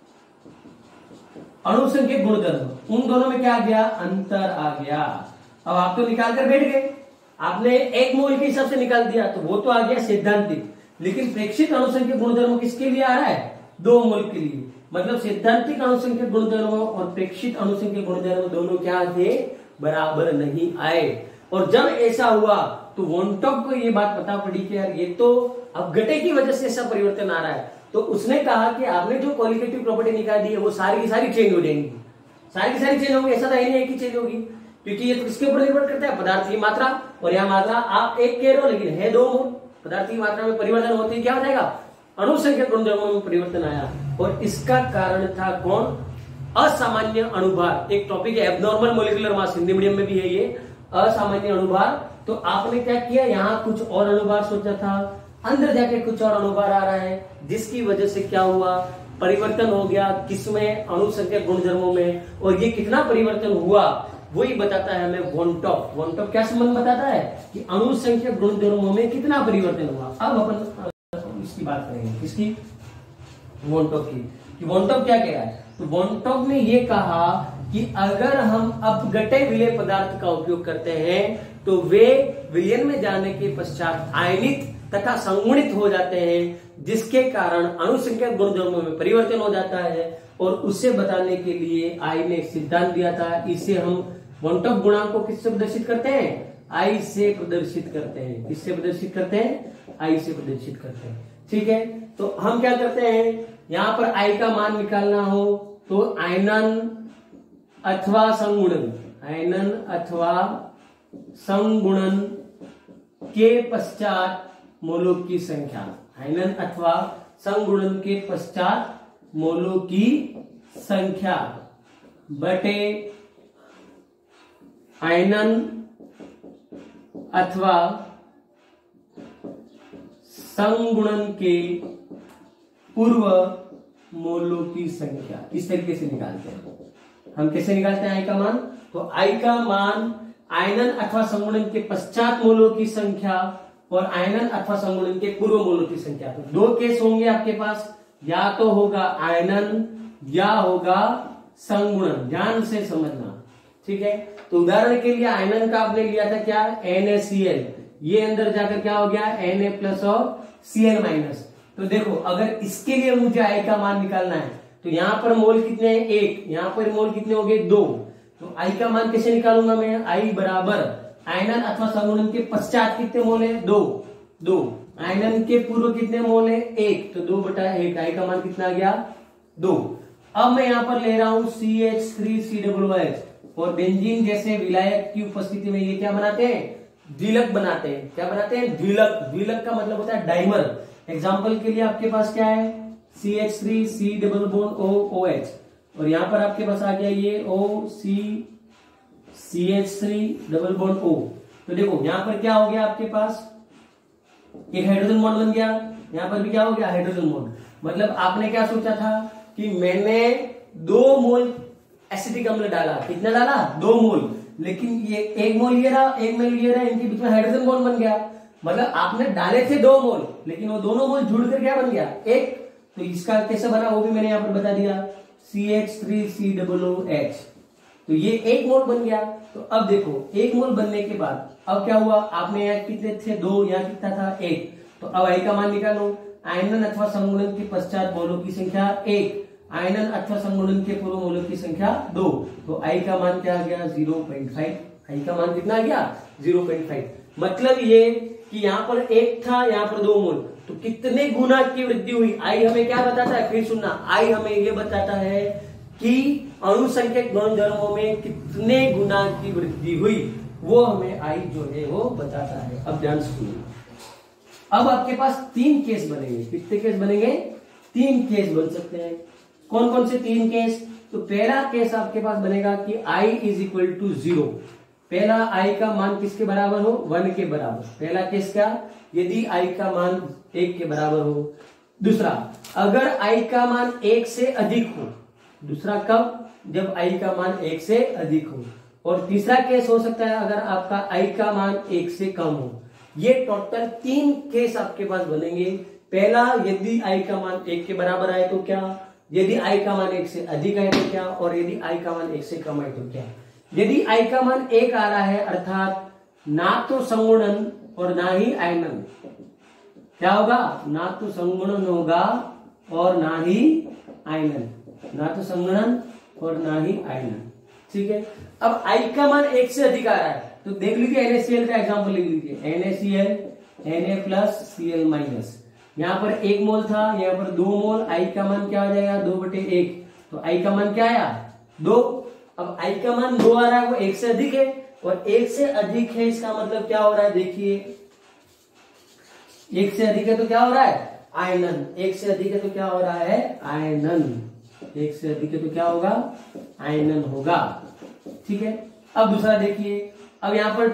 अणुसंख्यक गुणधर्म, उन दोनों में क्या आ गया, अंतर आ गया। अब आप तो निकाल कर बैठ गए, आपने 1 मोल के हिसाब से निकाल दिया, तो वो तो आ गया सैद्धांतिक। लेकिन प्रेक्षित अणुसंख्यक गुणधर्म किसके लिए आ रहा है, 2 मोल के लिए। मतलब सैद्धांतिक अणुसंख्यक गुणधर्म और प्रेक्षित अणुसंख्यक गुणधर्म दोनों क्या थे, बराबर नहीं आए। और जब ऐसा हुआ तो वोंटॉप को ये बात पता पड़ी कि यार ये तो अपघटे की वजह से ऐसा परिवर्तन आ रहा है, तो उसने कहा कि आपने जो क्वालिटेटिव प्रॉपर्टी निकाल दी है वो सारी की सारी चेंज हो जाएंगी, सारी की सारी चेंज होंगी। ऐसा तो नहीं है कि चेंज होगी, क्योंकि ये तो किसके ऊपर निर्भर करता है, पदार्थ की मात्रा। और यह मात्रा आप 1 कह रहे हो लेकिन है 2 मोल। पदार्थ की मात्रा में परिवर्तन होते ही क्या हो जाएगा, अणुसंख्यक गुणधर्मों में परिवर्तन आया। और इसका कारण था कौन, असामान्य अणुभार। एक टॉपिक है abnormal molecular mass, Hindi medium में भी है ये, असामान्य अणुभार। तो आपने क्या किया, यहाँ कुछ और अणुभार सोचा था, अंदर जाके कुछ और अणुभार आ रहा है, जिसकी वजह से क्या हुआ, परिवर्तन हो गया किसमें, अणुसंख्यक गुणधर्मों में। और ये कितना परिवर्तन हुआ वही बताता है हमें वोंटॉप। वोंटॉप क्या संबंध बताता है कि अणुसंख्यक गुणधर्मों में कितना परिवर्तन हुआ। अब अपन इसकी बात करेंगे, किसकी, वोंटॉप की, कि वोंटॉप क्या कह रहा है। तो वोंटॉप ने ये कहा कि अगर हम अपघटे विलेय पदार्थ का उपयोग करते हैं तो वे विलयन में जाने के पश्चात आयनित तथा संगुणित हो जाते हैं, जिसके कारण अणुसंख्यक गुणधर्मों में परिवर्तन हो जाता है। और उसे बताने के लिए आई ने एक सिद्धांत दिया था, इसे हम वोंटॉप गुणांक को किससे प्रदर्शित करते हैं, आई से प्रदर्शित करते हैं। किससे प्रदर्शित करते हैं, आई से प्रदर्शित करते हैं। ठीक है, तो हम क्या करते हैं, यहां पर आई का मान निकालना हो तो आयनन अथवा संगुणन, आयनन अथवा संगुणन के पश्चात मोलों की संख्या, आयनन अथवा संगुणन के पश्चात मोलों की संख्या बटे आयनन अथवा संगुणन के पूर्व मोलों की संख्या। इस तरीके से निकालते हैं हम। कैसे निकालते हैं आई का मान, तो आई का मान आयनन अथवा संगुणन के पश्चात मोलों की संख्या और आयनन अथवा संगुणन के पूर्व मोलों की संख्या। तो 2 केस होंगे आपके पास, या तो होगा आयनन या होगा संगुणन। ध्यान से समझना, ठीक है। तो उदाहरण के लिए आयनन का आपने लिया था क्या, NaCl, ये अंदर जाकर क्या हो गया, Na+ और Cl-। तो देखो अगर इसके लिए मुझे आई का मान निकालना है तो यहाँ पर मोल कितने हैं 1, यहाँ पर मोल कितने हो गए 2। तो आई का मान कैसे निकालूंगा मैं, आई बराबर आयनन अथवा संगुणन के पश्चात कितने मोल है 2, आयनन के पूर्व कितने मोल है 1, तो 2/8, आई का मान कितना आ गया 2। अब मैं यहाँ पर ले रहा हूं CH3COOH और बेंजीन जैसे विलायक की उपस्थिति में ये क्या बनाते हैं, द्विलक बनाते हैं। क्या बनाते हैं, द्विलक। द्विलक का मतलब होता है डाइमर। एग्जाम्पल के लिए आपके पास क्या है CH3COOH और यहाँ पर आपके पास आ गया ये CH3O। तो देखो यहाँ पर क्या हो गया, आपके पास एक हाइड्रोजन बॉन्ड बन गया, यहाँ पर भी क्या हो गया हाइड्रोजन बॉन्ड। मतलब आपने क्या सोचा था कि मैंने 2 मोल एसिटिक अम्ल डाला, कितना डाला 2 मोल, लेकिन ये 1 मोल ये रहा 1 मोल ये रहा, इनके बीच में हाइड्रोजन बॉन्ड बन गया। मतलब आपने डाले थे 2 मोल, लेकिन वो दोनों मोल जुड़कर क्या बन गया 1। तो इसका कैसे बना वो भी मैंने यहाँ पर बता दिया, CH3COOH। तो ये 1 मोल बन गया। तो अब देखो 1 मोल बनने के बाद अब क्या हुआ, आपने यहाँ कितने थे 2, यहाँ कितना था 1। तो अब आई का मान निकालो, आयनन अथवा संगुणन के पश्चात मोलों की संख्या 1, आयनन अथवा संगुणन के पूर्व मोलों की संख्या 2। तो आई का मान क्या आ गया 0.5। आई का मान कितना आ गया 0.5। मतलब ये कि यहाँ पर 1 था, यहाँ पर 2 मोल, तो कितने गुना की वृद्धि हुई। आई हमें क्या बताता है, फिर सुनना, आई हमें ये बताता है कि अणुसंख्यक गुणधर्मों में कितने गुना की वृद्धि हुई, वो हमें आई जो है वो बताता है। अब ध्यान से सुनिए, अब आपके पास 3 केस बनेंगे। कितने केस बनेंगे, 3 केस बन सकते हैं। कौन कौन से 3 केस, तो पहला केस आपके पास बनेगा कि I इज इक्वल टू 0। पहला I का मान किसके बराबर हो, 1 के बराबर। पहला केस क्या, यदि I का मान 1 के बराबर हो। दूसरा, अगर I का मान 1 से अधिक हो। दूसरा कब, जब I का मान 1 से अधिक हो। और तीसरा केस हो सकता है अगर आपका I का मान 1 से कम हो। ये टोटल 3 केस आपके पास बनेंगे। पहला, यदि I का मान 1 के बराबर आए तो क्या, यदि I का मान 1 से अधिक है तो क्या, और यदि I का मान 1 से कम है तो क्या। यदि I का मान 1 आ रहा है अर्थात ना तो संगुणन और ना ही आयनन, क्या होगा, ना तो संगुणन होगा और ना ही आयनन, ना तो संगुणन और ना ही आयनन। ठीक है, अब I का मान 1 से अधिक आ रहा है तो देख लीजिए NaCl का एग्जांपल लिख लीजिए, NaCl Na+Cl-। यहाँ पर 1 मोल था, यहाँ पर 2 मोल, I का मान क्या आ जाएगा 2/1। तो I का मान क्या आया 2। अब I का मान 2 आ रहा है, वो 1 से अधिक है, और 1 से अधिक है इसका मतलब क्या हो रहा है, देखिए 1 से अधिक है तो क्या हो रहा है आयनन, 1 से अधिक है तो क्या हो रहा है आयनन, 1 से अधिक है तो क्या होगा आयनन होगा। ठीक है, अब दूसरा देखिए, अब यहाँ पर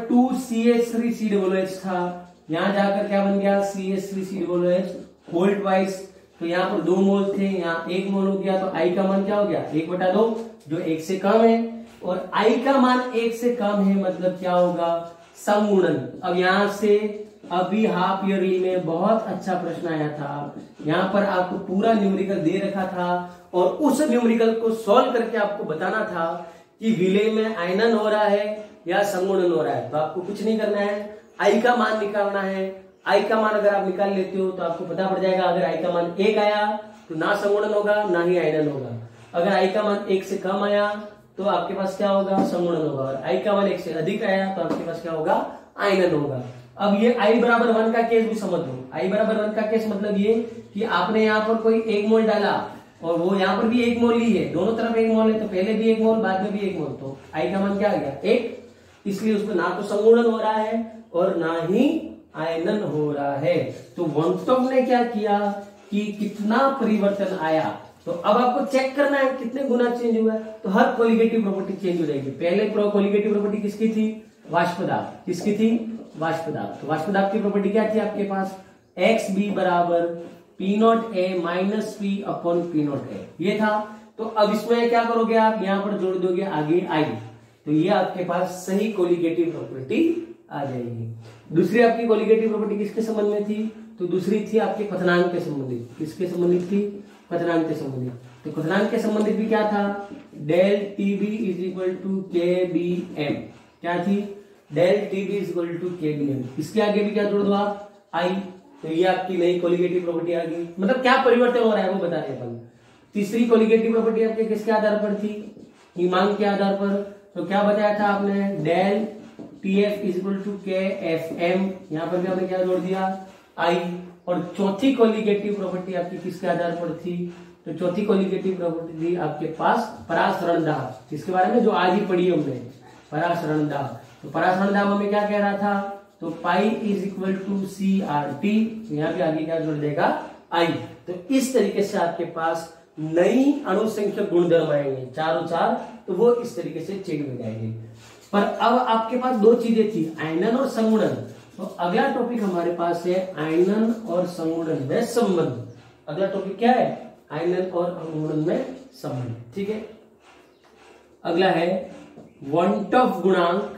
2CH3COOH था, यहाँ जाकर क्या बन गया CH3COOH होल्ड वाइज। तो यहाँ पर 2 मोल थे, यहाँ 1 मोल हो गया, तो I का मान क्या हो गया 1/2, जो 1 से कम है। और I का मान 1 से कम है मतलब क्या होगा संगुणन। अब यहाँ से अभी हाफ ईयरली में बहुत अच्छा प्रश्न आया था, यहाँ पर आपको पूरा न्यूमेरिकल दे रखा था और उस न्यूमेरिकल को सॉल्व करके आपको बताना था कि विलय में आयनन हो रहा है या संगुणन हो रहा है। तो आपको कुछ नहीं करना है, I का मान निकालना है। I का मान अगर आप निकाल लेते हो तो आपको पता पड़ जाएगा, अगर I का मान 1 आया तो ना संगुणन होगा ना ही आयनन होगा। अगर I का मान 1 से कम आया तो आपके पास क्या होगा संगुणन होगा, और I का मान 1 से अधिक आया तो आपके पास क्या होगा आयनन होगा। अब ये I बराबर 1 का केस भी समझ लो। I बराबर 1 का केस मतलब ये कि आपने यहाँ पर कोई 1 मोल डाला और वो यहाँ पर भी 1 मोल ही है, दोनों तरफ 1 मोल है, तो पहले भी 1 मोल बाद में भी 1 मोल, तो I का मान क्या आ गया 1। इसलिए उसमें ना तो संगुणन हो रहा है और ना ही आयनन हो रहा है। तो वॉन्टॉफ ने क्या किया कि कितना परिवर्तन आया। तो अब आपको चेक करना है कितने गुना चेंज हुआ है, तो हर कोलिगेटिव प्रॉपर्टी चेंज हो जाएगी। पहले कोलिगेटिव प्रॉपर्टी किसकी थी वाष्प दाब, किसकी थी वाष्प दाब। तो वाष्प दाब की प्रॉपर्टी क्या थी आपके पास XB बराबर P0A माइनस P/P0A, ये था। तो अब इसमें क्या करोगे आप, यहाँ पर जोड़ दोगे आगे I, तो ये आपके पास सही कोलिगेटिव प्रॉपर्टी आ जाएगी। दूसरी आपकी कोलिगेटिव प्रॉपर्टी किसके संबंध में थी, तो दूसरी थी आपके क्वथनांक के संबंधित। किसके संबंधित थी, क्वथनांक के संबंधित। तो क्वथनांक के संबंधित भी क्या था, del TB is equal to KBM, क्या थी del TB is equal to KBM। इसके आगे भी क्या जोड़ दो आप I, तो ये आपकी नई कोलिगेटिव प्रॉपर्टी आ गई। मतलब क्या परिवर्तन हो रहा है वो बता रहे अपन। तीसरी कोलिगेटिव प्रॉपर्टी आपके किसके आधार पर थी, हिमांक के आधार पर। तो क्या बताया था आपने, del TF is equal to KFM, यहां पर भी आपने क्या जोड़ दिया, I। और चौथी कोलिगेटिव प्रॉपर्टी आपकी किसके आधार पर थी, तो चौथी कोलिगेटिव प्रॉपर्टी थी आपके पास परासरण दाब, जिसके बारे में जो आज ही पढ़ी हमने, परासरण दाब। तो परासरण दाब हमें क्या कह रहा था, तो pi is equal to CRT, यहाँ पे आगे क्या जोड़ देगा, I। तो इस तरीके से आपके पास नई अणुसंख्यक गुणधर्म आएंगे, चारों चार, तो वो इस तरीके से चेंज हो जाएंगे। पर अब आपके पास दो चीजें थी, आयनन और संगुणन। तो अगला टॉपिक हमारे पास है आयनन और संगुणन में संबंध। अगला टॉपिक क्या है, आयनन और संगुणन में संबंध। ठीक है, अगला है वॉन्टॉफ गुणांक,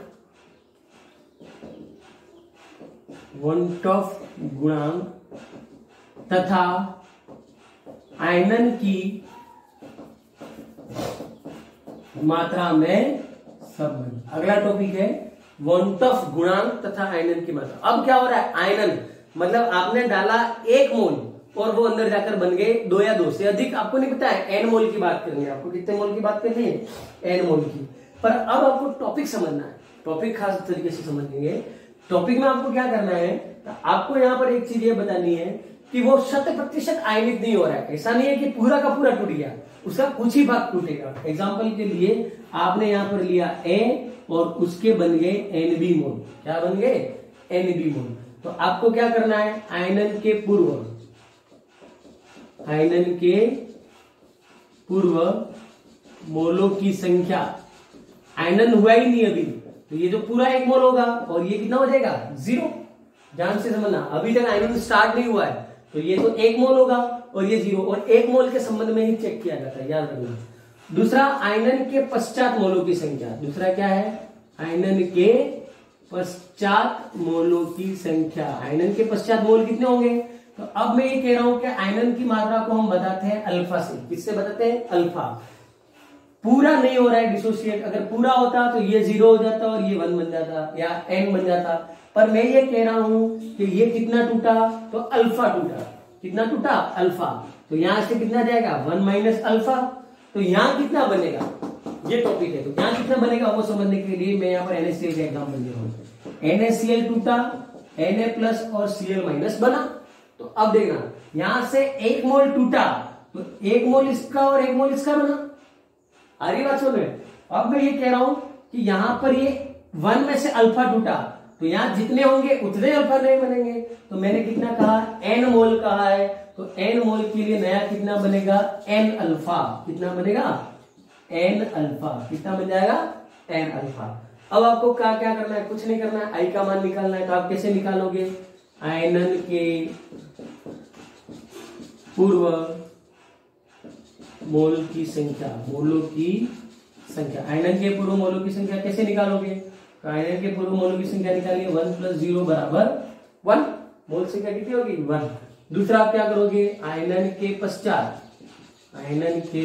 वॉन्टॉफ गुणांक तथा आयनन की मात्रा में संबंध। अगला टॉपिक है वॉन्टॉफ गुणांक तथा आयनन की मात्रा। अब क्या हो रहा है, आयनन मतलब आपने डाला 1 मोल और वो अंदर जाकर बन गए 2 या 2 से अधिक। आपको नहीं पता है, n मोल की बात करनी है, आपको कितने मोल की बात करनी है, n मोल की। पर अब आपको टॉपिक समझना है, टॉपिक खास तरीके से समझेंगे। टॉपिक में आपको क्या करना है, आपको यहां पर एक चीज ये बतानी है कि वो 100% आयनित नहीं हो रहा है। ऐसा नहीं है कि पूरा का पूरा टूट गया, उसका कुछ ही भाग टूटेगा। एग्जाम्पल के लिए आपने यहां पर लिया A और उसके बन गए Nb मोल। क्या बन गए, Nb मोल। तो आपको क्या करना है, आयनन के पूर्व, आयनन के पूर्व मोलों की संख्या, आयनन हुआ ही नहीं अभी, तो ये जो पूरा 1 मोल होगा और ये कितना हो जाएगा, 0। ध्यान से समझना, अभी तक आयनन स्टार्ट नहीं हुआ है, तो ये तो 1 मोल होगा और ये 0, और 1 मोल के संबंध में ही चेक किया जाता है, याद रखना। दूसरा, आयनन के पश्चात मोलों की संख्या। दूसरा क्या है, आयनन के पश्चात मोलों की संख्या। आयनन के पश्चात मोल कितने होंगे, तो अब मैं ये कह रहा हूं कि आयनन की मात्रा को हम बताते हैं अल्फा से। किससे बताते हैं, अल्फा। पूरा नहीं हो रहा है डिसोसिएट, अगर पूरा होता तो ये 0 हो जाता और ये 1 बन जाता या n बन जाता। पर मैं ये कह रहा हूं कि ये कितना टूटा, तो अल्फा टूटा। कितना टूटा, अल्फा। तो यहां से कितना जाएगा, 1 माइनस अल्फा। तो यहां कितना बनेगा, ये टॉपिक है, तो यहां कितना बनेगा वो समझने के लिए मैं यहाँ पर NaCl का एग्जाम्पल दे रहा हूं। NaCl टूटा, Na प्लस और Cl माइनस बना। तो अब देखना, यहां से 1 मोल टूटा तो 1 मोल इसका और 1 मोल इसका बना। आ रही बात समझ में। अब मैं ये कह रहा हूं कि यहां पर ये 1 में से अल्फा टूटा, तो यहां जितने होंगे उतने अल्फा नहीं बनेंगे। तो मैंने कितना कहा, n मोल कहा है, तो n मोल के लिए नया कितना बनेगा, n अल्फा। कितना बनेगा, n अल्फा। कितना बन जाएगा, n अल्फा। अब आपको क्या क्या करना है, कुछ नहीं करना है, आई का मान निकालना है। तो आप कैसे निकालोगे, आयनन के पूर्व मोल की संख्या, मोलों की संख्या। आयनन के पूर्व मोलों की संख्या कैसे निकालोगे, तो आयनन के पूर्व मोलों की संख्या निकालिए, 1 + 0 = 1। मोल संख्या कितनी होगी, 1। दूसरा आप क्या करोगे, आयनन के पश्चात, आयनन के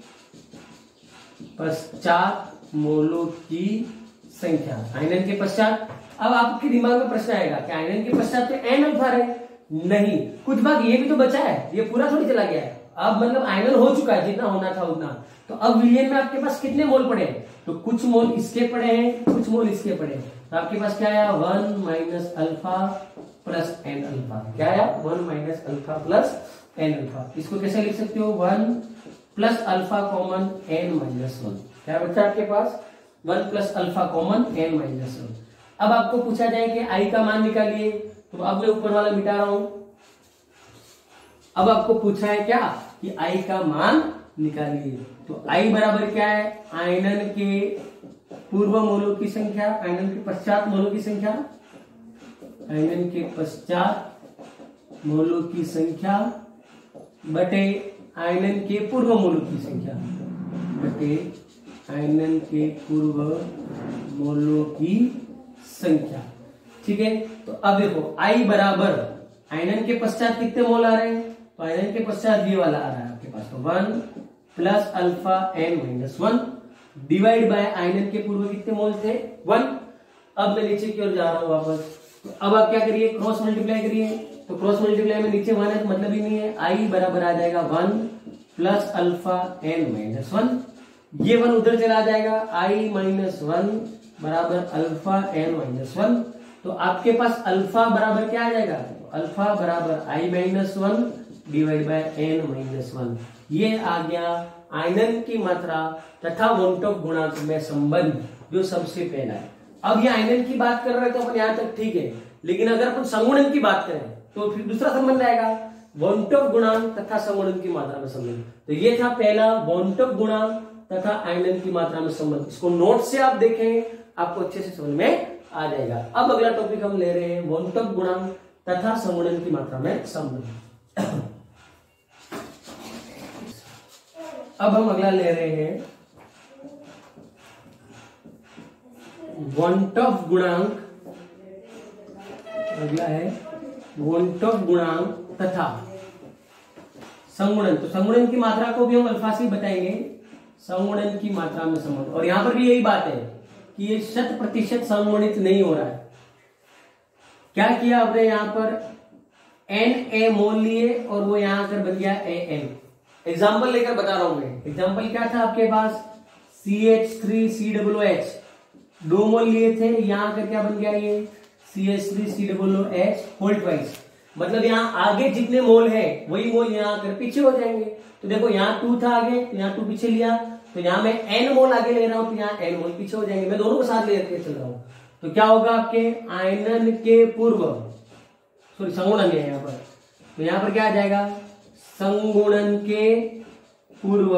पश्चात मोलों की संख्या। आयनन के पश्चात, अब आपके दिमाग में प्रश्न आएगा कि आयनन के पश्चात तो n अल्फा है। नहीं, कुछ भाग ये भी तो बचा है, ये पूरा थोड़ी चला गया है। अब मतलब आयनन हो चुका है, जितना होना था उतना। तो अब विलयन में आपके पास कितने मोल पड़े हैं, तो कुछ मोल इसके पड़े हैं, कुछ मोल इसके पड़े हैं। तो आपके पास क्या आया, 1 minus alpha plus n alpha. क्या आया, 1 minus alpha plus n alpha. इसको कैसे लिख सकते हो, 1 plus alpha common n minus 1। क्या बचा आपके पास, 1 plus alpha common n minus 1। अब आपको पूछा जाए कि आई का मान निकालिए, तो अब मैं ऊपर वाला मिटा रहा हूं। अब आपको पूछा है क्या, कि आई का मान निकालिए। तो आई बराबर क्या है, आयनन के पूर्व मोलों की संख्या, आयनन के पश्चात मोलों की संख्या, आयनन के पश्चात मोलों की संख्या बटे आयनन के पूर्व मोलों की संख्या, बटे आयनन के पूर्व मोलों की संख्या। ठीक है, तो अब देखो आई बराबर आयनन के पश्चात कितने मोल आ रहे हैं, तो आयनन के पश्चात ये वाला आ रहा है आपके पास, तो 1 plus alpha n minus 1 divide by आयनन के पूर्व कितने मोल थे, 1। अब मैं नीचे की ओर जा रहा हूं वापस। तो अब आप क्या करिए, क्रॉस मल्टीप्लाई करिए। तो क्रॉस मल्टीप्लाई में नीचे 1 है तो मतलब ही नहीं है, आई बराबर आ जाएगा 1 प्लस अल्फा एन माइनस 1, ये 1 उधर चला जाएगा, आई माइनस 1 बराबर अल्फा एन माइनस 1। तो आपके पास अल्फा बराबर क्या आ जाएगा, अल्फा बराबर I minus 1 divide by N minus 1। ये आ गया आयनन की मात्रा तथा वोल्टॉफ गुणांक में संबंध जो सबसे पहला है। अब ये आयनन की बात कर रहे हैं तो अपन यहां तक ठीक है, लेकिन अगर अपन संगुणन की बात करें तो फिर दूसरा संबंध आएगा, वोल्टॉफ गुणांक तथा संगुणन की मात्रा में संबंध। तो ये था पहला, वोल्टॉफ गुणांक तथा आयनन की मात्रा में संबंध। इसको नोट से आप देखें, आपको अच्छे से समझ में आ जाएगा। अब अगला टॉपिक हम ले रहे हैं वोल्टॉफ गुणांक तथा संगुणन की मात्रा में संबंध। अब हम अगला ले रहे हैं वोल्टॉफ गुणांक, अगला है वोल्टॉफ गुणांक तथा संगुणन। तो संगुणन की मात्रा को भी हम अल्फा से बताएंगे, संगुणन की मात्रा में संबंध। और यहां पर भी यही बात है कि ये 100% संगुणित नहीं हो रहा है। क्या किया आपने, यहां पर एन ए मोल लिए और वो यहां पर बन गया ए एन। एग्जाम्पल लेकर बता रहा हूं मैं। एग्जाम्पल क्या था आपके पास, CH3COOH 2 मोल लिए थे, यहां आकर क्या बन गया ये CH3COOH होल ट्वाइस। मतलब यहाँ आगे जितने मोल है वही मोल यहाँ आकर पीछे हो जाएंगे। तो देखो यहाँ 2 था आगे, तो यहाँ 2 पीछे लिया, तो यहाँ मैं n मोल आगे ले रहा हूं, तो यहाँ n मोल पीछे हो जाएंगे। मैं दोनों को साथ लेकर चल रहा हूं। तो क्या होगा आपके आयनन के पूर्व, सॉरी संगुणन है यहाँ पर, तो यहाँ पर क्या आ जाएगा, संगुणन के पूर्व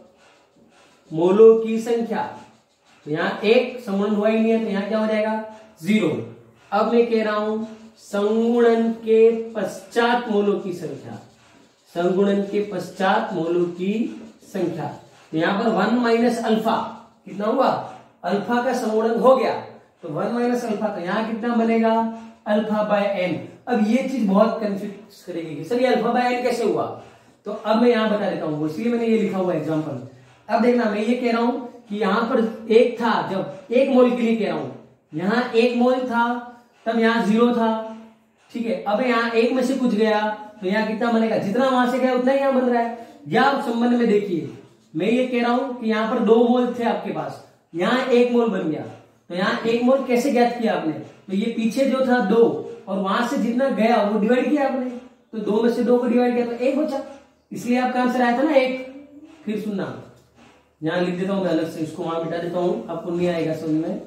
मोलों की संख्या। तो यहाँ 1 संगुणन हुआ ही नहीं है, तो यहाँ क्या हो जाएगा 0। अब मैं कह रहा हूं संगुणन के पश्चात मोलों की संख्या, संगुणन के पश्चात मोलों की संख्या। तो यहाँ पर 1 माइनस अल्फा कितना हुआ, अल्फा का संगुणन हो गया, तो 1 माइनस अल्फा, तो यहाँ कितना बनेगा अल्फा बाय एन। अब ये चीज बहुत कंफ्यूज करेगी कि सर ये अल्फा बाय एन कैसे हुआ, तो अब मैं यहाँ बता देता हूँ, इसलिए मैंने ये लिखा हुआ एग्जाम्पल। अब देखना, मैं ये कह रहा हूं कि यहाँ पर 1 था, जब 1 मोल के लिए कह रहा हूं, यहाँ 1 मोल था तब यहाँ 0 था, ठीक है। अब यहाँ 1 में से कुछ गया तो यहाँ कितना बनेगा, जितना वहां से गया उतना ही यहाँ बन रहा है। या आप संबंध में देखिए, मैं ये कह रहा हूं कि यहाँ पर 2 मोल थे आपके पास, यहाँ 1 मोल बन गया, तो यहाँ 1 मोल कैसे ज्ञात किया आपने, तो ये पीछे जो था 2 और वहां से जितना गया वो डिवाइड किया आपने, तो 2 में से 2 को डिवाइड किया तो 1 बचा, इसलिए आपका आंसर आया था ना 1। फिर सुनना, यहाँ लिख देता हूं मैं अलग से, इसको वहां बिठा देता हूं, आपको नहीं आएगा समझ में।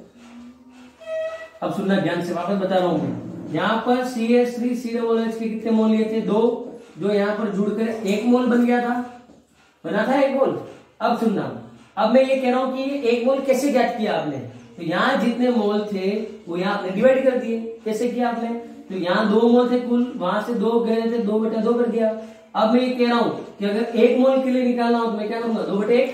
अब सुनना ध्यान से, वापस बता रहा हूं मैं। यहाँ पर CH3COOH के कितने मोल लिए थे, 2, जो यहाँ पर जुड़कर 1 मोल बन गया था, बना था 1 मोल। अब सुनना, अब मैं ये कह रहा हूं कि 1 मोल कैसे ज्ञात किया आपने, तो यहाँ जितने मोल थे वो यहाँ आपने डिवाइड कर दिए। कैसे किया आपने, तो यहाँ 2 मोल थे कुल, वहां से 2 गए थे, 2/2 कर दिया। अब मैं ये कह रहा हूं कि अगर 1 मोल के लिए निकालना हो तो मैं क्या करूंगा, 2/1।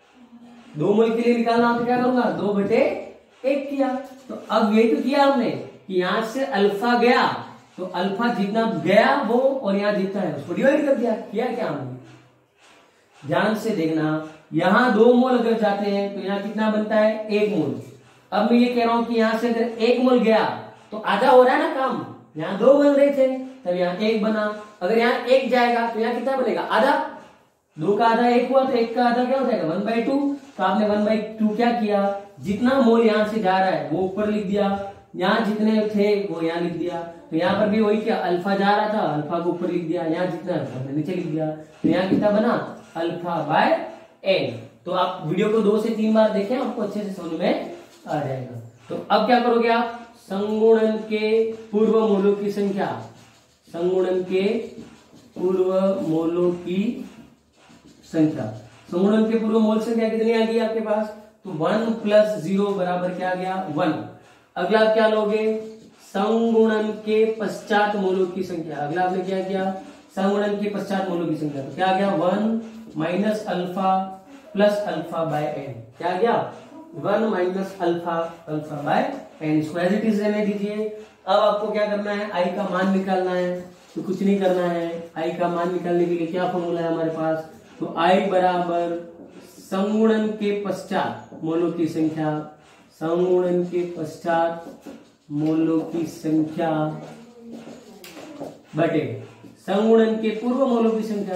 2 मोल के लिए निकालना हो तो क्या करूंगा, 2/1 किया। तो अब यही तो किया हमने कि यहां से अल्फा गया, तो अल्फा जितना गया वो और यहाँ जितना है उसको डिवाइड कर दिया। किया क्या हमने, ध्यान से देखना, यहाँ 2 मोल अगर जाते हैं तो यहाँ कितना बनता है 1 मोल। अब मैं ये कह रहा हूं कि यहां से अगर 1 मोल गया तो आधा हो रहा है ना काम, यहाँ 2 बन रहे थे तब यहाँ 1 बना। अगर यहाँ 1 जाएगा तो यहाँ कितना बनेगा, आधा। 2 का आधा 1 हुआ, तो 1 का आधा क्या हो जाएगा 1/2। तो आपने 1/2 क्या किया, जितना मोल यहाँ से जा रहा है वो ऊपर लिख दिया, यहाँ जितने थे वो यहाँ लिख दिया। तो यहाँ पर भी वही क्या, अल्फा जा रहा था, अल्फा को ऊपर लिख दिया, यहाँ जितना अल्फा नीचे लिख दिया, तो यहाँ कितना बना अल्फा बाय एन। तो आप वीडियो को 2 से 3 बार देखें, आपको अच्छे से समझ में आ जाएगा। तो अब क्या करोगे आप, संगुणन के पूर्व मोलों की संख्या, संगुणन के पूर्व मोलों की संख्या, संगुणन के पूर्व मोल संख्या कितनी आ गई आपके पास, तो 1 + 0 बराबर क्या आ गया 1। अगला आप क्या लोगे, संगुणन के पश्चात मोलों की संख्या। अगला आपने क्या किया, संगुणन के पश्चात मोलों की संख्या, तो क्या आ गया 1 minus alpha plus alpha by N. क्या आ गया 1 माइनस अल्फा बाय एन। इसको एज इट इज रहने दीजिए। अब आपको क्या करना है, आई का मान निकालना है। तो कुछ नहीं करना है, आई का मान निकालने के लिए क्या फॉर्मूला है हमारे पास, तो आई बराबर संगुणन के पश्चात मोलों की संख्या, संगुणन के पश्चात मोलों की संख्या बटे संगुणन के पूर्व मोलों की संख्या।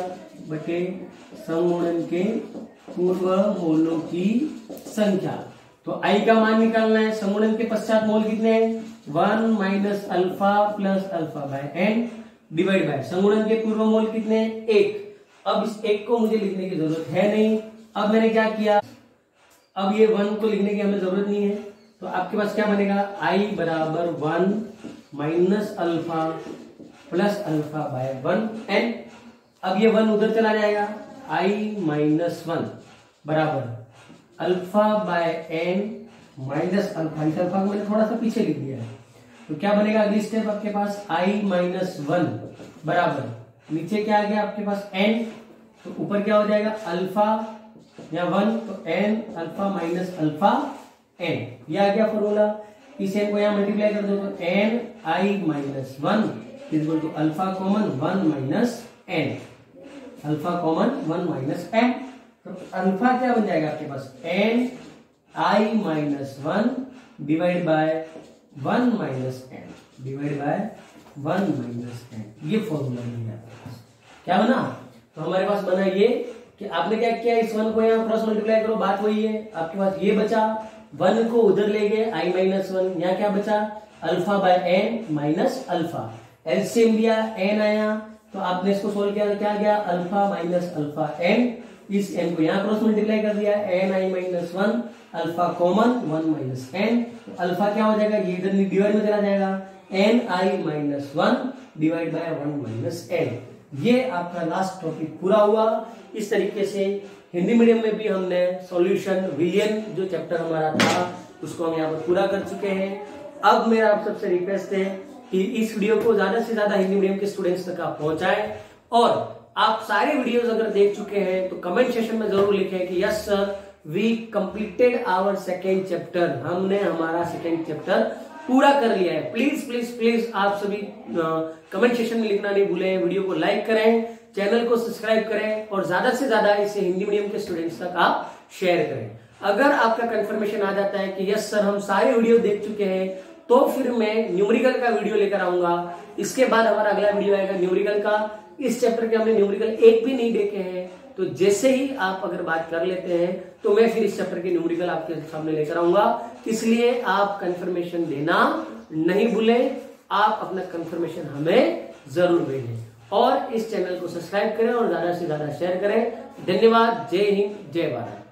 बटे सममूलन के पूर्व मोलों की संख्या। तो आई का मान निकालना है। सममूलन के पश्चात मोल कितने हैं? 1 minus alpha plus alpha by N divide by सममूलन के पूर्व मोल कितने हैं? 1। अब इस 1 को मुझे लिखने की जरूरत है नहीं। अब मैंने क्या किया, अब ये 1 को लिखने की हमें जरूरत नहीं है। तो आपके पास क्या बनेगा? आई बराबर 1 minus alpha plus alpha by 1 N. अब ये 1 उधर चला जाएगा। आई माइनस 1 बराबर alpha by N minus alpha. इस अल्फा को मैंने थोड़ा सा पीछे लिख दिया है। तो क्या बनेगा अगली स्टेप आपके पास? आई माइनस 1 बराबर नीचे क्या आ गया आपके पास? एन। तो ऊपर क्या हो जाएगा? अल्फा या 1 तो N alpha minus alpha N. ये आ गया फॉर्मूला। इस एन को यहाँ मल्टीप्लाई कर दो तो N I minus 1 equal to alpha common 1 minus N. Alpha common 1 minus N. तो अल्फा क्या बन जाएगा आपके पास? N I minus 1 divide by 1 minus N divide by 1 minus N. ये फॉर्मूला बन गया। क्या बना? तो हमारे पास बना ये कि आपने क्या किया, इस 1 को यहाँ क्रॉस मल्टीप्लाई करो, बात वही है। आपके पास ये बचा, 1 को उधर ले गए आई माइनस 1, यहाँ क्या बचा? Alpha by N minus alpha. LCM लिया, एन आया, तो आपने इसको सोल्व किया तो क्या गया? Alpha minus alpha N. इस एन को यहाँ क्रॉस मल्टीप्लाई कर दिया, N I minus 1 alpha common 1 minus N. तो अल्फा क्या हो जाएगा? ये इधर डिवाइड में चला जाएगा, N I minus 1 divide by 1 minus N. ये आपका लास्ट टॉपिक पूरा हुआ। इस तरीके से हिंदी मीडियम में भी हमने सॉल्यूशन विलियन जो चैप्टर हमारा था उसको हम यहाँ पर पूरा कर चुके हैं। अब मेरा आप सबसे रिक्वेस्ट है कि इस वीडियो को ज्यादा से ज्यादा हिंदी मीडियम के स्टूडेंट्स तक आप पहुंचाएं। और आप सारे वीडियोस अगर देख चुके हैं तो कमेंट सेक्शन में जरूर लिखें कि yes sir we completed our second chapter. हमने हमारा सेकेंड चैप्टर पूरा कर लिया है। प्लीज प्लीज प्लीज आप सभी कमेंट सेक्शन में लिखना नहीं भूलें। वीडियो को लाइक करें, चैनल को सब्सक्राइब करें और ज्यादा से ज्यादा इसे हिंदी मीडियम के स्टूडेंट्स तक आप शेयर करें। अगर आपका कंफर्मेशन आ जाता है कि यस सर हम सारे वीडियो देख चुके हैं तो फिर मैं न्यूमेरिकल का वीडियो लेकर आऊंगा। इसके बाद हमारा अगला वीडियो आएगा न्यूमेरिकल का। इस चैप्टर के हमने न्यूमेरिकल एक भी नहीं देखे हैं, तो जैसे ही आप अगर बात कर लेते हैं तो मैं फिर इस चैप्टर के न्यूमेरिकल आपके सामने लेकर आऊंगा। इसलिए आप कंफर्मेशन देना नहीं भूलें। आप अपना कंफर्मेशन हमें जरूर भेजें और इस चैनल को सब्सक्राइब करें और ज्यादा से ज्यादा शेयर करें। धन्यवाद। जय हिंद, जय भारत।